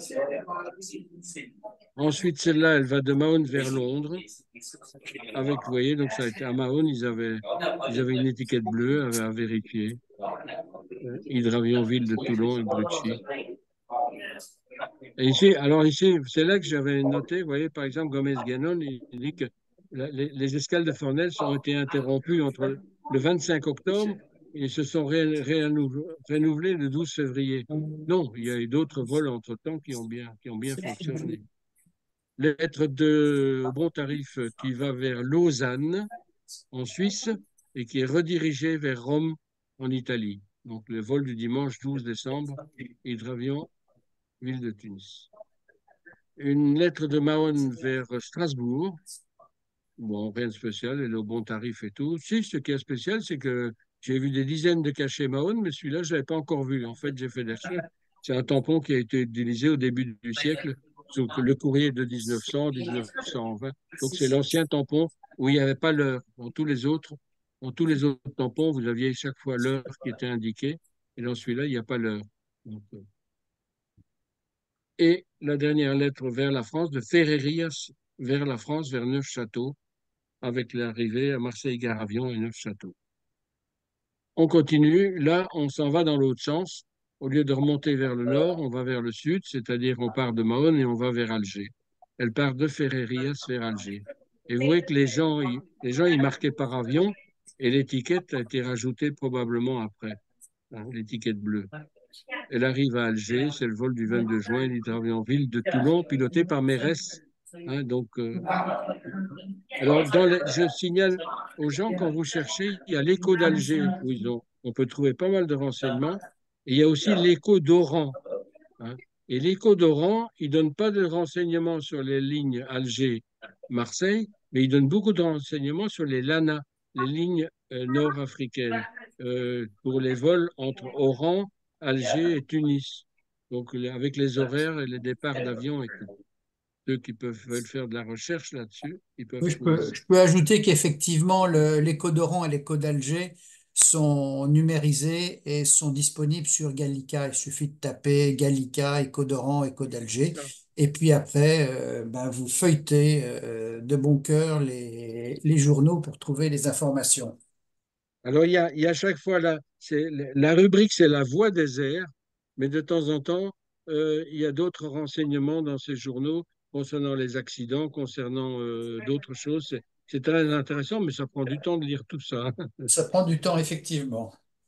Ensuite, celle-là, elle va de Mahon vers Londres. Avec, vous voyez, donc ça a été à Mahon, ils avaient, ils avaient une étiquette bleue à, à vérifier. Euh, Hydravion Ville de Toulon et Brucci. Et ici, alors ici, c'est là que j'avais noté, vous voyez, par exemple, Gomez-Guénon, il il dit que la- les, les escales de Fornels ont été interrompues entre le vingt-cinq octobre et se sont ré- réanou- renouvelées le douze février. Non, il y a eu d'autres vols entre-temps qui ont bien, qui ont bien fonctionné. Lettre de bon tarif qui va vers Lausanne, en Suisse, et qui est redirigée vers Rome, en Italie. Donc, le vol du dimanche douze décembre, hydravion, ville de Tunis. Une lettre de Mahon vers Strasbourg. Bon, rien de spécial, elle est au bon tarif et tout. Si, ce qui est spécial, c'est que j'ai vu des dizaines de cachets Mahon, mais celui-là, je ne l'avais pas encore vu. En fait, j'ai fait des recherches. C'est un tampon qui a été utilisé au début du siècle, sous le courrier de mille neuf cents, mille neuf cent vingt. Donc, c'est l'ancien tampon où il n'y avait pas l'heure. Dans tous les autres, dans tous les autres tampons, vous aviez chaque fois l'heure qui était indiquée. Et dans celui-là, il n'y a pas l'heure. Donc, euh, et la dernière lettre vers la France, de Ferrerias vers la France, vers Neufchâteau, avec l'arrivée à Marseille-Gare-Avion et Neufchâteau. On continue, là, on s'en va dans l'autre sens. Au lieu de remonter vers le nord, on va vers le sud, c'est-à-dire on part de Mahon et on va vers Alger. Elle part de Ferrerias vers Alger. Et vous voyez que les gens, ils, les gens, ils marquaient par avion et l'étiquette a été rajoutée probablement après, hein, l'étiquette bleue. Elle arrive à Alger, c'est le vol du vingt-deux juin, l'hydravion-ville de Toulon, piloté par Mérès. Hein, donc, euh, alors, dans les- je signale aux gens, quand vous cherchez, il y a l'écho d'Alger, où ils ont, on peut trouver pas mal de renseignements, et il y a aussi l'écho d'Oran, hein. Et l'écho d'Oran, il donne pas de renseignements sur les lignes Alger-Marseille, mais il donne beaucoup de renseignements sur les LANA, les lignes euh, nord-africaines, euh, pour les vols entre Oran, Alger et Tunis. Donc, les- avec les horaires et les départs d'avion et tout. Ceux qui peuvent veulent faire de la recherche là-dessus, ils peuvent Oui, je trouver peux, ça. je peux ajouter qu'effectivement, le- les codes d'Oran et les codes d'Alger sont numérisés et sont disponibles sur Gallica. Il suffit de taper Gallica, Écho d'Oran, Écho C'est d'Alger. ça. Et puis après, euh, ben, vous feuilletez euh, de bon cœur les, les journaux pour trouver les informations. Alors, il y a, il y a à chaque fois la, c'est, la rubrique, c'est la voix des airs, mais de temps en temps, euh, il y a d'autres renseignements dans ces journaux concernant les accidents, concernant euh, d'autres choses. C'est, c'est très intéressant, mais ça prend du temps de lire tout ça. Ça prend du temps, effectivement.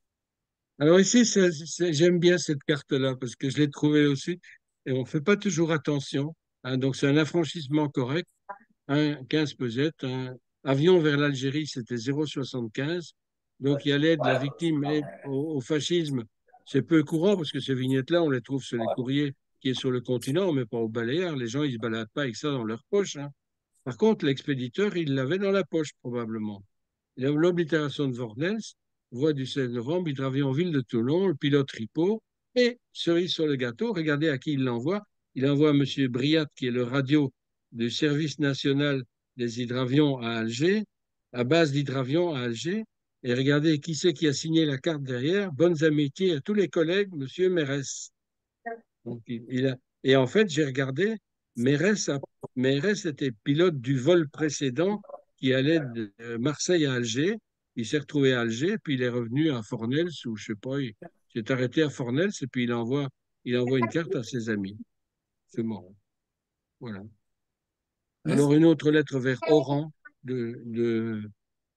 Alors ici, c'est- c'est- j'aime bien cette carte-là parce que je l'ai trouvée aussi et on ne fait pas toujours attention, hein. Donc, c'est un affranchissement correct, hein, quinze pesettes. Un avion vers l'Algérie, c'était zéro virgule soixante-quinze. Donc, il y a l'aide, la victime aide au, au fascisme. C'est peu courant parce que ces vignettes-là, on les trouve sur les courriers qui est sur le continent, mais pas au Baléares. Les gens, ils ne se baladent pas avec ça dans leur poche, hein. Par contre, l'expéditeur, il l'avait dans la poche, probablement. L'oblitération de Vornels, voie du seize novembre, hydravion-ville de Toulon, le pilote Ripaud, et cerise sur le gâteau, regardez à qui il l'envoie. Il envoie à M. Briat, qui est le radio du service national des hydravions à Alger, à base d'hydravions à Alger, Et regardez qui c'est qui a signé la carte derrière. Bonnes amitiés à tous les collègues, Monsieur Mérès. Donc, il, il a... Et en fait, j'ai regardé, Mérès, a... Mérès était pilote du vol précédent qui allait de Marseille à Alger. Il s'est retrouvé à Alger, puis il est revenu à Fornels, ou je sais pas, il s'est arrêté à Fornels, et puis il envoie, il envoie une carte à ses amis. C'est marrant. Voilà. Alors, une autre lettre vers Oran, de, de,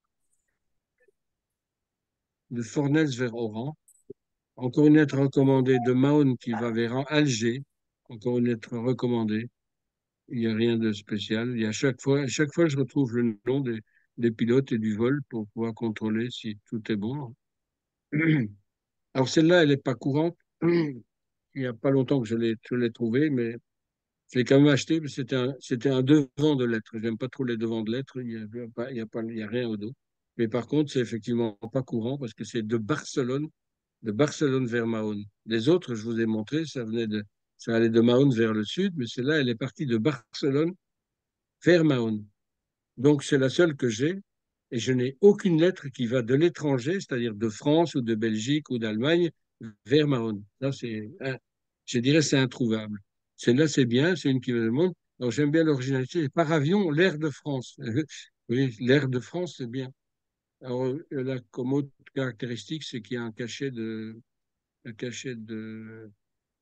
de Fornels vers Oran. Encore une lettre recommandée de Mahon qui va vers Alger. Encore une lettre recommandée. Il n'y a rien de spécial. Il y a chaque fois, à chaque fois, je retrouve le nom des, des pilotes et du vol pour pouvoir contrôler si tout est bon. Alors celle-là, elle n'est pas courante. Il n'y a pas longtemps que je l'ai, je l'ai trouvée, mais je l'ai quand même achetée. C'était un, c'était un devant de lettres. J'aime pas trop les devants de lettres. Il n'y a, pas, il y a, pas, il y a rien au dos. Mais par contre, c'est effectivement pas courant parce que c'est de Barcelone, de Barcelone vers Mahon. Les autres, je vous ai montré, ça venait de, ça allait de Mahon vers le sud, mais celle-là, elle est partie de Barcelone vers Mahon. Donc, c'est la seule que j'ai. Et je n'ai aucune lettre qui va de l'étranger, c'est-à-dire de France ou de Belgique ou d'Allemagne, vers Mahon. Là, c'est, hein, je dirais, c'est introuvable. Celle-là, c'est bien, c'est une qui me demande. Alors, j'aime bien l'originalité. Par avion, l'air de France. Oui, l'air de France, c'est bien. Alors, là, comme autre caractéristique, c'est qu'il y a un cachet de, un cachet de,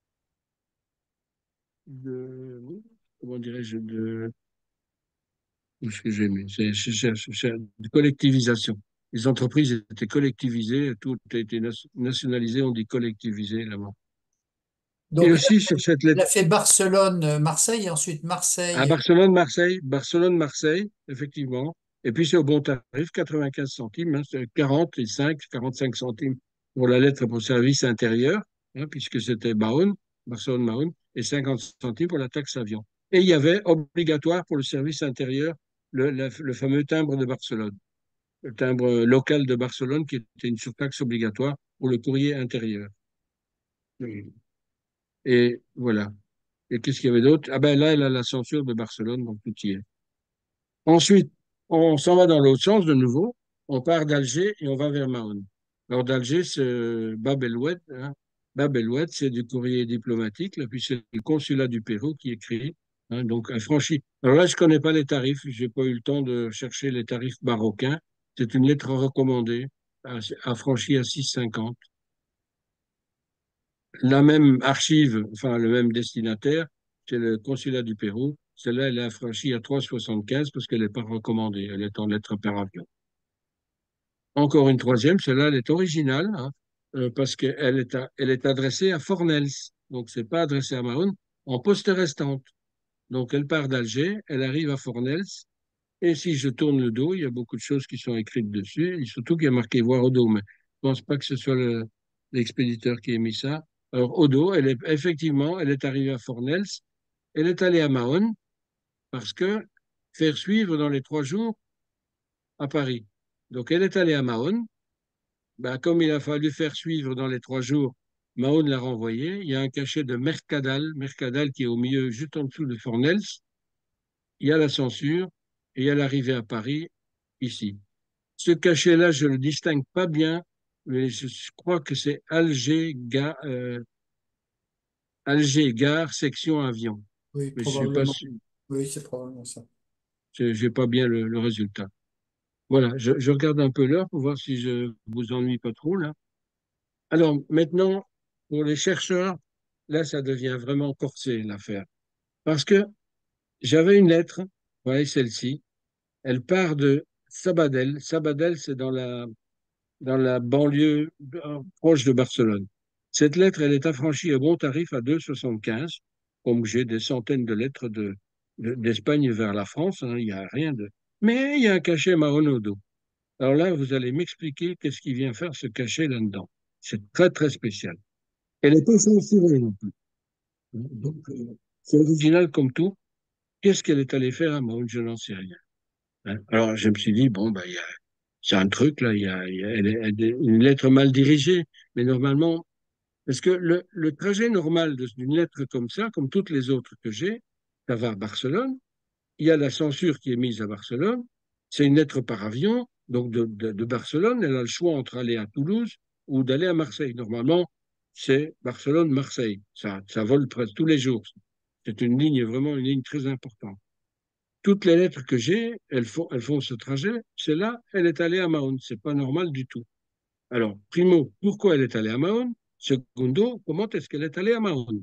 de, comment dirais-je, de, ce que j'ai mis, c'est c'est- c'est- c'est de collectivisation. Les entreprises étaient collectivisées, tout a été nationalisé, on dit collectivisé là-bas. Et Donc, aussi sur cette il lettre a fait Barcelone-Marseille et ensuite à Marseille. Barcelone-Marseille, Barcelone-Marseille, effectivement. Et puis c'est au bon tarif, quatre-vingt-quinze centimes, hein, c'est quarante-cinq, quarante-cinq centimes pour la lettre pour service intérieur, hein, puisque c'était Mahon, Barcelone-Mahon, et cinquante centimes pour la taxe avion. Et il y avait obligatoire pour le service intérieur le, la- le fameux timbre de Barcelone, le timbre local de Barcelone qui était une surtaxe obligatoire pour le courrier intérieur. Et voilà. Et qu'est-ce qu'il y avait d'autre? Ah ben là, elle a la censure de Barcelone, donc tout y est. Ensuite, on s'en va dans l'autre sens de nouveau. On part d'Alger et on va vers Mahon. Alors d'Alger, c'est Bab el-Oued, hein. Bab el-Oued, c'est du courrier diplomatique. Là, puis c'est le consulat du Pérou qui écrit. Hein, donc affranchi. Alors là, je connais pas les tarifs. J'ai pas eu le temps de chercher les tarifs marocains. C'est une lettre recommandée, affranchie à six cinquante. La même archive, enfin le même destinataire, c'est le consulat du Pérou. Celle-là, elle est affranchie à trois soixante-quinze parce qu'elle n'est pas recommandée. Elle est en lettre par avion. Encore une troisième, celle-là, elle est originale, hein, euh, parce qu'elle est, à- elle est adressée à Fornels. Donc, c'est pas adressé à Mahon, en poste restante. Donc, elle part d'Alger, elle arrive à Fornels. Et si je tourne le dos, il y a beaucoup de choses qui sont écrites dessus, et surtout qu'il y a marqué voir au dos. Mais je pense pas que ce soit le- l'expéditeur qui ait mis ça. Alors, au dos, elle est, effectivement, elle est arrivée à Fornels. Elle est allée à Mahon parce que faire suivre dans les trois jours à Paris. Donc, elle est allée à Mahon. Ben, comme il a fallu faire suivre dans les trois jours, Mahon l'a renvoyé. Il y a un cachet de Mercadal, Mercadal qui est au milieu, juste en dessous de Fornels. Il y a la censure et il y a l'arrivée à Paris, ici. Ce cachet-là, je ne le distingue pas bien, mais je crois que c'est Alger, Ga- euh, Alger, gare, section avion. Oui, Mais je suis pas probablement. sûr, Oui, c'est probablement ça. je n'ai pas bien le, le résultat. Voilà, je, je regarde un peu l'heure pour voir si je vous ennuie pas trop, là. Alors, maintenant, pour les chercheurs, là, ça devient vraiment corsé, l'affaire. Parce que j'avais une lettre, voyez celle-ci, elle part de Sabadell. Sabadell, c'est dans la, dans la banlieue euh, proche de Barcelone. Cette lettre, elle est affranchie à bon tarif à deux virgule soixante-quinze, comme j'ai des centaines de lettres de, de- d'Espagne vers la France, hein, il n'y a rien de... Mais il y a un cachet Maronodo. Alors là, vous allez m'expliquer qu'est-ce qui vient faire ce cachet là-dedans. C'est très, très spécial. Elle n'est pas censurée non plus. Donc, euh, c'est original comme tout. Qu'est-ce qu'elle est allée faire à Mahone? Je n'en sais rien. Hein. Alors, je me suis dit, bon, bah, il y a, c'est un truc, là, il y a, il y a- elle est- elle est- une lettre mal dirigée. Mais normalement, parce que le, le trajet normal de- d'une lettre comme ça, comme toutes les autres que j'ai, ça va à Barcelone. Il y a la censure qui est mise à Barcelone. C'est une lettre par avion, donc de, de, de Barcelone. Elle a le choix entre aller à Toulouse ou d'aller à Marseille. Normalement, c'est Barcelone-Marseille. Ça, ça vole presque tous les jours. C'est une ligne, vraiment une ligne très importante. Toutes les lettres que j'ai, elles font, elles font ce trajet. Celle-là, elle est allée à Mahon. C'est pas normal du tout. Alors, primo, pourquoi elle est allée à Mahon? Secondo, comment est-ce qu'elle est allée à Mahon?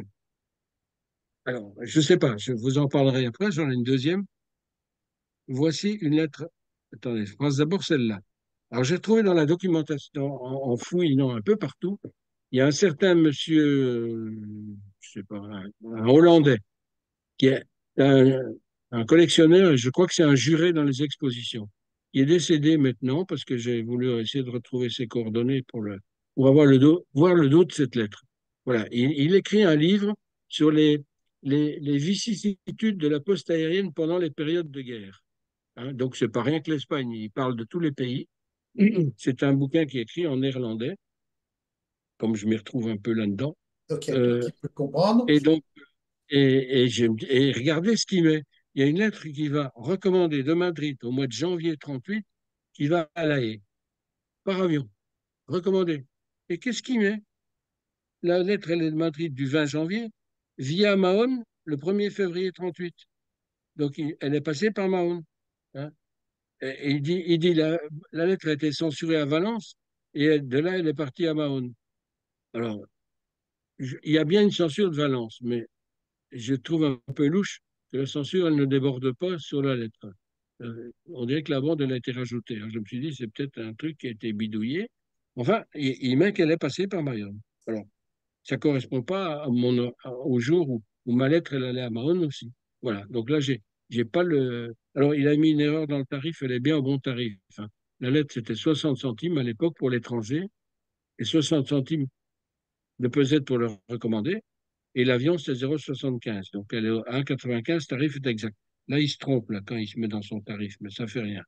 Alors, je ne sais pas, je vous en parlerai après, j'en ai une deuxième. Voici une lettre. Attendez, je pense d'abord celle-là. Alors, j'ai trouvé dans la documentation, en, en fouillant un peu partout, il y a un certain monsieur, euh, je sais pas, un, un Hollandais, qui est un, un collectionneur, et je crois que c'est un juré dans les expositions. Il est décédé maintenant parce que j'ai voulu essayer de retrouver ses coordonnées pour le, pour avoir le dos, voir le dos de cette lettre. Voilà. Il, il écrit un livre sur les, les, les vicissitudes de la poste aérienne pendant les périodes de guerre. Hein, donc, c'est pas rien que l'Espagne. Il parle de tous les pays. C'est un bouquin qui est écrit en néerlandais, comme je m'y retrouve un peu là-dedans. Donc, il y a tout Euh, qui peut comprendre. et donc, et, et, je, et regardez ce qu'il met. Il y a une lettre qui va recommander de Madrid au mois de janvier trente-huit, qui va à La Haye, par avion. Recommandé. Et qu'est-ce qu'il met? La lettre, elle est de Madrid du vingt janvier, via Mahon, le premier février trente-huit. Donc, il, elle est passée par Mahon. Hein. Et, et il dit, il dit la, la lettre a été censurée à Valence, et de là, elle est partie à Mahon. Alors, je, il y a bien une censure de Valence, mais je trouve un peu louche que la censure, elle ne déborde pas sur la lettre. Euh, on dirait que la bande, elle a été rajoutée. Alors, je me suis dit, c'est peut-être un truc qui a été bidouillé. Enfin, il, il met qu'elle est passée par Mayonne. Alors, ça ne correspond pas à mon, à- au jour où, où ma lettre, elle allait à Mayonne aussi. Voilà. Donc là, j'ai, j'ai pas le. Alors, il a mis une erreur dans le tarif, elle est bien au bon tarif. Enfin, la lettre, c'était soixante centimes à l'époque pour l'étranger et soixante centimes de pesette pour le recommander. Et l'avion, c'est zéro virgule soixante-quinze. Donc, elle est à un virgule quatre-vingt-quinze, tarif est exact. Là, il se trompe, là, quand il se met dans son tarif, mais ça fait rien.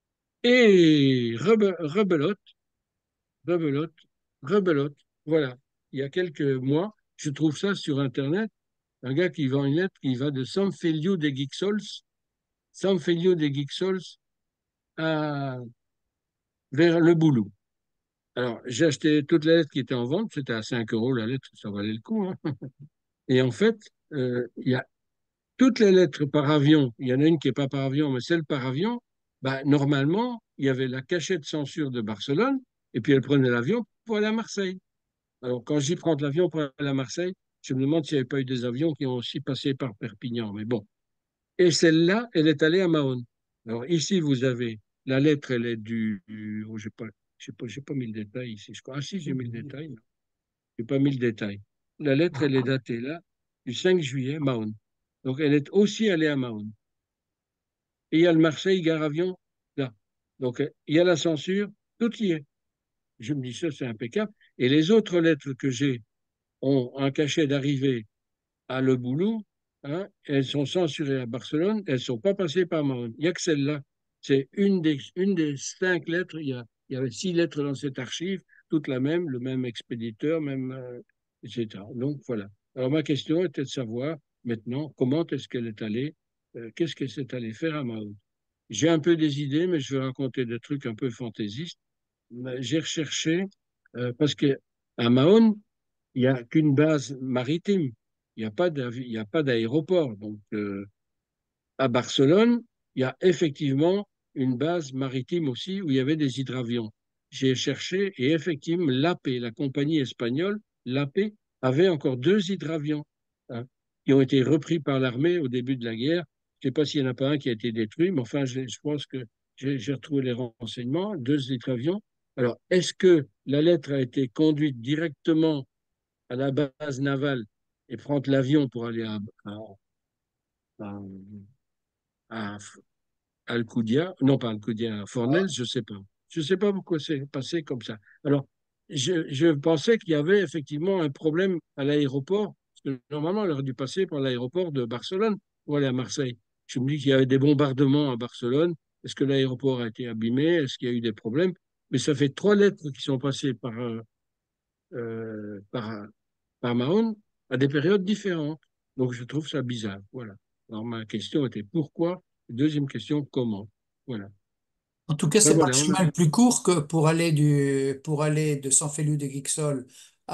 Et rebe- rebelote, rebelote, rebelote. Voilà. Il y a quelques mois, je trouve ça sur Internet, un gars qui vend une lettre qui va de San Feliu de Guixols, San Feliu de Guixols à, vers le Boulou. Alors, j'ai acheté toutes les lettres qui étaient en vente, c'était à cinq euros la lettre, ça valait le coup. Hein. Et en fait, euh, il y a toutes les lettres par avion, il y en a une qui n'est pas par avion, mais celle par avion, bah, normalement, il y avait la cachette censure de Barcelone, et puis elle prenait l'avion pour aller à Marseille. Alors, quand j'y prends l'avion pour aller à Marseille, je me demande s'il n'y avait pas eu des avions qui ont aussi passé par Perpignan, mais bon. Et celle-là, elle est allée à Mahon. Alors, ici, vous avez la lettre, elle est du. du- oh, j'ai pas, j'ai pas, j'ai pas mis le détail ici, je crois. Ah, si, j'ai mis le détail. Non, j'ai pas mis le détail. La lettre, elle est datée là, du cinq juillet, Mahon. Donc, elle est aussi allée à Mahon. Et il y a le Marseille-Gare-Avion là. Donc, euh, il y a la censure, tout y est. Je me dis, ça, c'est impeccable. Et les autres lettres que j'ai ont un cachet d'arrivée à Le Boulou, hein, elles sont censurées à Barcelone, elles ne sont pas passées par Mahon. Il n'y a que celle-là. C'est une des, une des cinq lettres. Il y, a, il y avait six lettres dans cette archive, toutes la même, le même expéditeur, même, euh, et cetera. Donc, voilà. Alors, ma question était de savoir maintenant comment est-ce qu'elle est allée, euh, qu'est-ce qu'elle s'est allée faire à Mahon. J'ai un peu des idées, mais je vais raconter des trucs un peu fantaisistes. Mais j'ai recherché, euh, parce que à Mahon, il n'y a qu'une base maritime. Il n'y a pas d'avi- il y a pas d'aéroport. Donc, euh, à Barcelone, il y a effectivement une base maritime aussi où il y avait des hydravions. J'ai cherché et effectivement, l'A P, la compagnie espagnole, l'A P, avait encore deux hydravions, hein, qui ont été repris par l'armée au début de la guerre. Je ne sais pas s'il n'y en a pas un qui a été détruit, mais enfin, je, je pense que j'ai j'ai retrouvé les renseignements, deux hydravions. Alors, est-ce que la lettre a été conduite directement à la base navale et prendre l'avion pour aller à, à, à, à Alcudia, non pas Alcudia, à Fornels, je ne sais pas. Je ne sais pas pourquoi c'est passé comme ça. Alors, je, je pensais qu'il y avait effectivement un problème à l'aéroport, parce que normalement, elle aurait dû passer par l'aéroport de Barcelone pour aller à Marseille. Je me dis qu'il y avait des bombardements à Barcelone. Est-ce que l'aéroport a été abîmé? Est-ce qu'il y a eu des problèmes? Mais ça fait trois lettres qui sont passées par, euh, euh, par, par Mahon à des périodes différentes. Donc, je trouve ça bizarre. Voilà. Alors, ma question était pourquoi? Deuxième question, comment? Voilà. En tout cas, Ben c'est pas le voilà, on a... chemin le plus court que pour aller du, pour aller de San Feliu de Guixol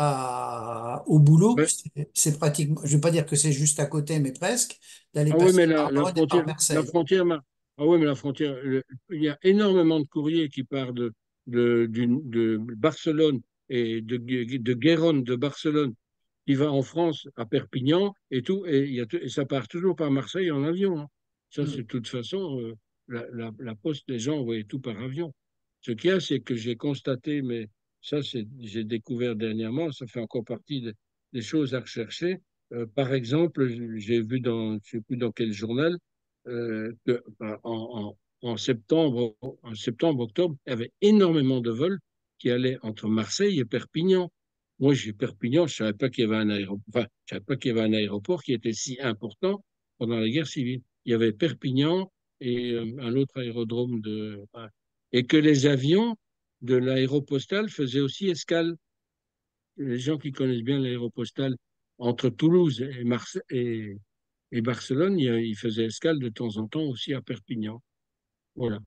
à, au boulot. ben, C'est c'est pratiquement, je vais pas dire que c'est juste à côté, mais presque, d'aller ah oui, passer mais la, par la Rhodes et par frontière, la Marseille. frontière, mar- ah oui, mais la frontière, le- il y a énormément de courriers qui partent de, de, d'une- de Barcelone et de, Gu- de Guérone, de Barcelone, qui va en France, à Perpignan et tout, et, il y a, tout- et ça part toujours par Marseille en avion, hein. Ça, c'est Hmm. de toute façon, euh, la, la, la poste, les gens envoyaient tout par avion. Ce qu'il y a, c'est que j'ai constaté, mais ça, c'est, j'ai découvert dernièrement, ça fait encore partie des des choses à rechercher. Euh, par exemple, j'ai vu dans, je ne sais plus dans quel journal, euh, que, bah, en, en, en septembre, en septembre, octobre, il y avait énormément de vols qui allaient entre Marseille et Perpignan. Moi, j'ai Perpignan, je ne savais pas qu'il y avait un aéroport, enfin, je savais pas qu'il y avait un aéroport qui était si important pendant la guerre civile. Il y avait Perpignan et euh, un autre aérodrome de, enfin, et que les avions de l'aéropostale faisaient aussi escale. Les gens qui connaissent bien l'aéropostale entre Toulouse et, Marse- et, et Barcelone, il, il faisait escale de temps en temps aussi à Perpignan. Voilà.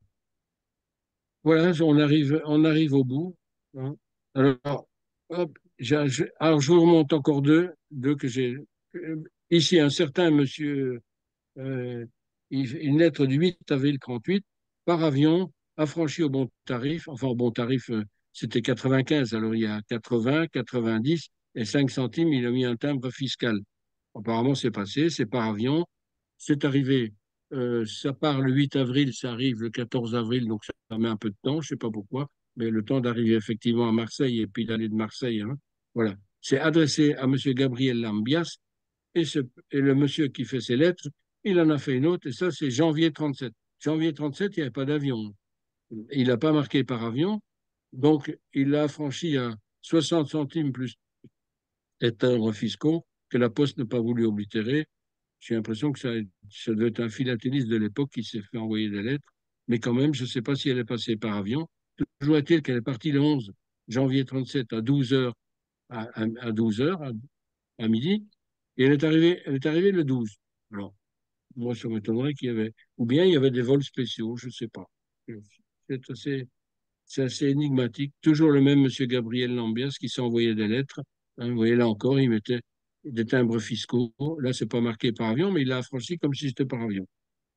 Voilà, on arrive, on arrive au bout, hein. Alors, hop, j'ai- je, alors, je vous remonte encore deux, deux que j'ai. euh, Ici, un certain monsieur, euh, il- une lettre du huit avril trente-huit, par avion, affranchi au bon tarif, enfin au bon tarif, euh, c'était quatre-vingt-quinze, alors il y a quatre-vingts, quatre-vingt-dix et cinq centimes, il a mis un timbre fiscal. Apparemment, c'est passé, c'est par avion, c'est arrivé, euh, ça part le huit avril, ça arrive le quatorze avril, donc ça met un peu de temps, je sais pas pourquoi, mais le temps d'arriver effectivement à Marseille et puis d'aller de Marseille, hein, voilà. C'est adressé à monsieur Gabriel Lambias, et, ce, et le monsieur qui fait ses lettres, il en a fait une autre, et ça, c'est janvier trente-sept. Janvier trente-sept, il n'y avait pas d'avion. Il n'a pas marqué par avion, donc il l'a affranchi à soixante centimes plus les timbres fiscaux que la Poste n'a pas voulu oblitérer. J'ai l'impression que ça, ça doit être un philatéliste de l'époque qui s'est fait envoyer des lettres, mais quand même, je ne sais pas si elle est passée par avion. Toujours est-il qu'elle est partie le onze janvier trente-sept à douze heures, à, à, à douze heures, à, à midi, et elle est arrivée, elle est arrivée le douze. Alors, moi, ça m'étonnerait qu'il y avait, ou bien il y avait des vols spéciaux, je ne sais pas. C'est assez, c'est assez énigmatique. Toujours le même monsieur Gabriel Lambias qui s'envoyait des lettres, hein, vous voyez, là encore, il mettait des timbres fiscaux. Là, c'est pas marqué par avion, mais il l'a affranchi comme si c'était par avion.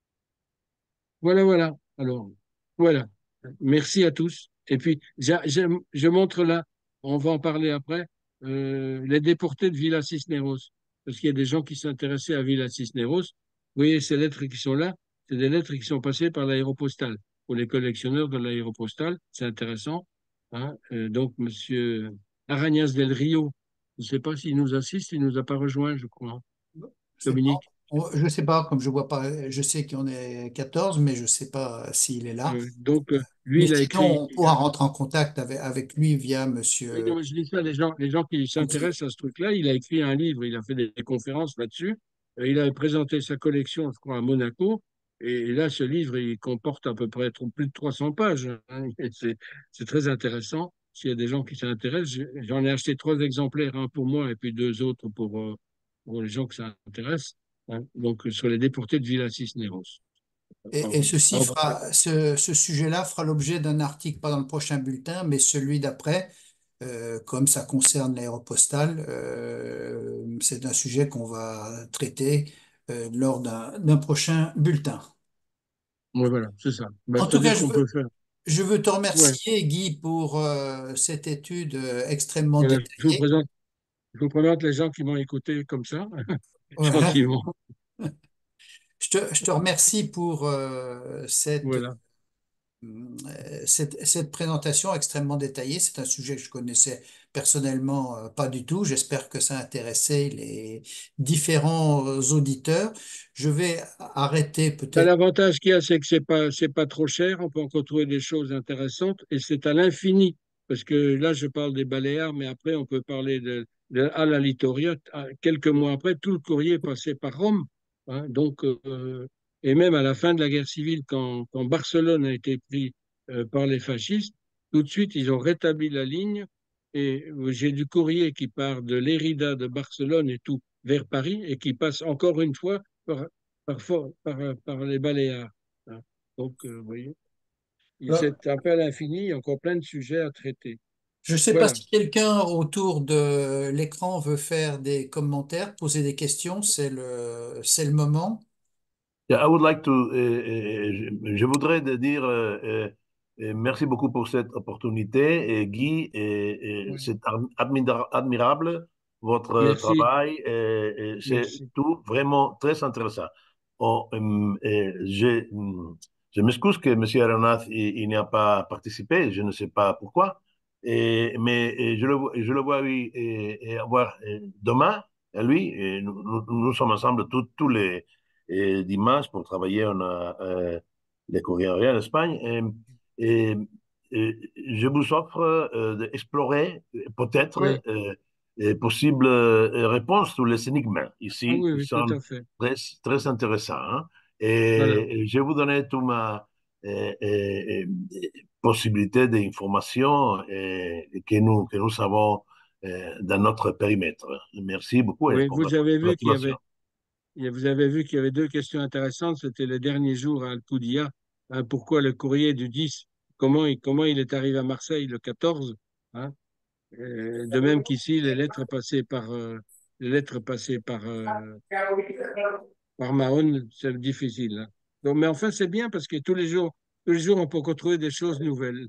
Voilà, voilà. Alors, voilà. Merci à tous. Et puis, j'a- j'aime- je montre là, on va en parler après, euh, les déportés de Villa Cisneros. Parce qu'il y a des gens qui s'intéressaient à Villa Cisneros. Vous voyez, ces lettres qui sont là, c'est des lettres qui sont passées par l'aéropostale. Pour les collectionneurs de l'aéropostale, c'est intéressant, hein. Euh, donc, monsieur Arañas del Rio, je ne sais pas s'il nous assiste, il nous a pas rejoint, je crois, hein. Je sais pas. Dominique. On- je sais pas, comme je vois pas, je sais qu'il y en a quatorze, mais je sais pas s'il est là. Euh, donc, euh, lui, Mais il a sinon, écrit. on pourra rentrer en contact avec, avec lui via Oui, monsieur. non, mais je dis ça, les gens, les gens qui Anti- s'intéressent à ce truc-là, il a écrit un livre, il a fait des, des conférences là-dessus. Euh, Il a présenté sa collection, je crois, à Monaco. Et là, ce livre, il comporte à peu près trop- plus de trois cents pages, hein. Et C'est, c'est très intéressant. S'il y a des gens qui s'intéressent, j'ai- j'en ai acheté trois exemplaires, un pour moi et puis deux autres pour, euh, pour les gens que ça intéresse, hein. Donc, euh, sur les déportés de Villa Cisneros. Et, et Enfin, ceci enfin, bon, fera, ce, ce sujet-là fera l'objet d'un article, pas dans le prochain bulletin, mais celui d'après, euh, comme ça concerne l'aéropostale, euh, c'est un sujet qu'on va traiter euh, lors d'un d'un prochain bulletin. ouais, voilà, c'est ça. Ben, En tout cas, peut-être je qu'on peut veux, faire. je veux te Ouais. remercier, Guy, pour euh, cette étude euh, extrêmement Voilà, je vous détaillée. présente, je vous présente les gens qui m'ont écouté comme ça, Voilà. tranquillement. Je te, je te remercie pour euh, cette Voilà. Euh, Cette, cette présentation extrêmement détaillée, c'est un sujet que je connaissais personnellement euh, pas du tout. J'espère que ça a intéressé les différents euh, auditeurs. Je vais arrêter Ben, peut-être. l'avantage qu'il y a, c'est que c'est pas, c'est pas trop cher. On peut encore trouver des choses intéressantes et c'est à l'infini. Parce que là, je parle des Baléares, mais après, on peut parler de, de à la Littoria. À- Quelques mois après, tout le courrier passait par Rome, hein. Donc, euh, et même à la fin de la guerre civile, quand, quand Barcelone a été pris euh, par les fascistes, tout de suite, ils ont rétabli la ligne. Et euh, j'ai du courrier qui part de Lérida, de Barcelone et tout, vers Paris, et qui passe encore une fois par, par, for- par, par les Baléares, hein. Donc, euh, vous voyez, il- Alors, c'est un peu à l'infini, il y a encore plein de sujets à traiter. je ne sais pas Voilà. si quelqu'un autour de l'écran veut faire des commentaires, poser des questions, c'est le, c'est le moment. Yeah, I would like to, euh, euh, je, je voudrais de dire euh, euh, euh, merci beaucoup pour cette opportunité, et Guy, et, et Ouais. c'est ad- admira- admirable votre Merci, travail, et, et c'est merci. tout vraiment très intéressant. Oh, hum, euh, je hum, je m'excuse que M. Aronath il, il n'y a pas participé, je ne sais pas pourquoi, et, mais et je le, vois- je le vois oui, et, et avoir euh, demain, lui, et nous, nous, nous sommes ensemble tous tous les et dimanche pour travailler en, euh, les courriers en Espagne. Et, et, et je vous offre euh, d'explorer peut-être Oui. euh, euh, possibles euh, réponses sur les énigmes Ah ici. oui, Ils oui, tout sont à fait. très, très intéressants. Hein. Voilà. Et, et je vous donner toute ma euh, euh, euh, possibilité d'information euh, que nous, que nous avons euh, dans notre périmètre. Merci beaucoup et Oui, pour la vous avez vu qu'il y continuation. avait, il y a- vous avez vu qu'il y avait deux questions intéressantes. C'était le dernier jour à Alcúdia. Hein, pourquoi le courrier du dix? Comment il, comment il est arrivé à Marseille le quatorze? Hein? Euh, de même qu'ici, les lettres passées par, euh, les lettres passées par, euh, par Mahon, c'est difficile. Hein. Donc, mais enfin, c'est bien parce que tous les jours, tous les jours, on peut retrouver des choses nouvelles.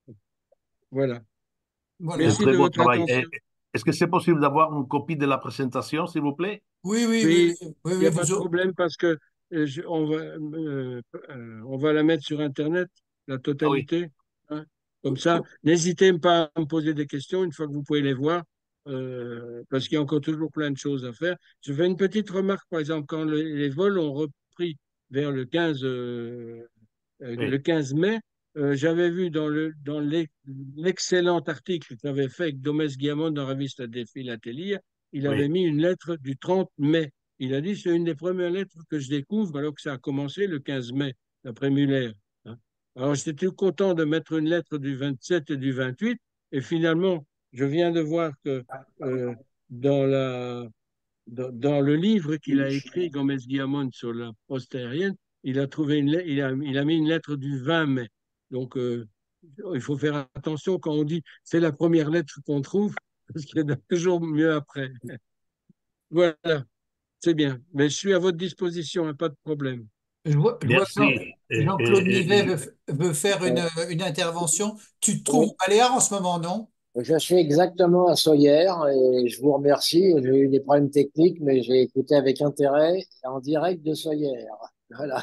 Voilà. Voilà. C'est Merci très de beau votre travail. Et attention. est-ce que c'est possible d'avoir une copie de la présentation, s'il vous plaît? Oui, oui, oui, Oui, oui, oui, il n'y oui, a pas vous, de au- problème parce que euh, je- on va, euh, euh, on va la mettre sur Internet, la Ah oui. totalité. Hein. Comme ça, n'hésitez pas à me poser des questions une fois que vous pouvez les voir, euh, parce qu'il y a encore toujours plein de choses à faire. Je fais une petite remarque, par exemple, quand le- les vols ont repris vers le quinze, euh, euh, le Oui, quinze mai, euh, j'avais vu dans le, dans l'e- l'excellent article qu'avait fait Gomez Guillamon dans la revue des Philatélie, il avait oui, mis une lettre du trente mai. Il a dit, c'est une des premières lettres que je découvre alors que ça a commencé le quinze mai, d'après Muller. Hein. Alors, j'étais tout content de mettre une lettre du vingt-sept et du vingt-huit, et finalement, je viens de voir que euh, dans la, dans, dans le livre qu'il a écrit, Gomez Guillamon, sur la poste aérienne, il a trouvé une, lettre- il a, il a mis une lettre du vingt mai. Donc, euh, il faut faire attention quand on dit c'est la première lettre qu'on trouve, parce qu'il y en a toujours mieux après. Voilà, c'est bien. Mais je suis à votre disposition, hein, pas de problème. je vois, je vois que merci. Jean- Et- Jean-Claude et- et Nivet je- veut, veut faire une, Euh, une intervention. Tu te trouves oui, au Baléares en ce moment, non? je suis exactement à Soyer et je vous remercie. J'ai eu des problèmes techniques, mais j'ai écouté avec intérêt en direct de Soyer. Voilà.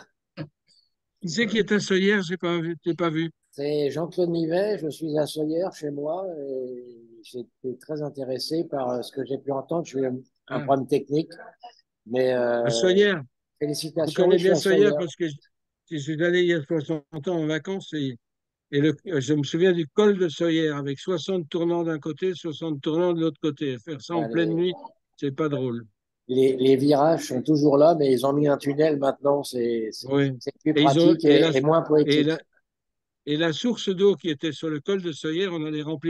Qui c'est qui est à Soyer? J'ai pas vu, j'ai pas vu. C'est Jean-Claude Nivet. Je suis à Soyer chez moi et j'étais très intéressé par euh, ce que j'ai pu entendre. J'ai eu un un Ah, problème technique, mais à euh, Soyer. Je félicitations. Oui, connais je suis bien à Soyer Soyer. parce que je, je suis allé il y a soixante ans en vacances et, et le, je me souviens du col de Soyer avec soixante tournants d'un côté, soixante tournants de l'autre côté. Faire ça en Ben, pleine les, nuit, c'est pas drôle. les, les virages sont toujours là, mais ils ont mis un tunnel maintenant. C'est c'est- Oui. c'est plus Et ils ont pratique et la, et, et moins et poétique. la, et la source d'eau qui était sur le col de Soyer, on allait remplir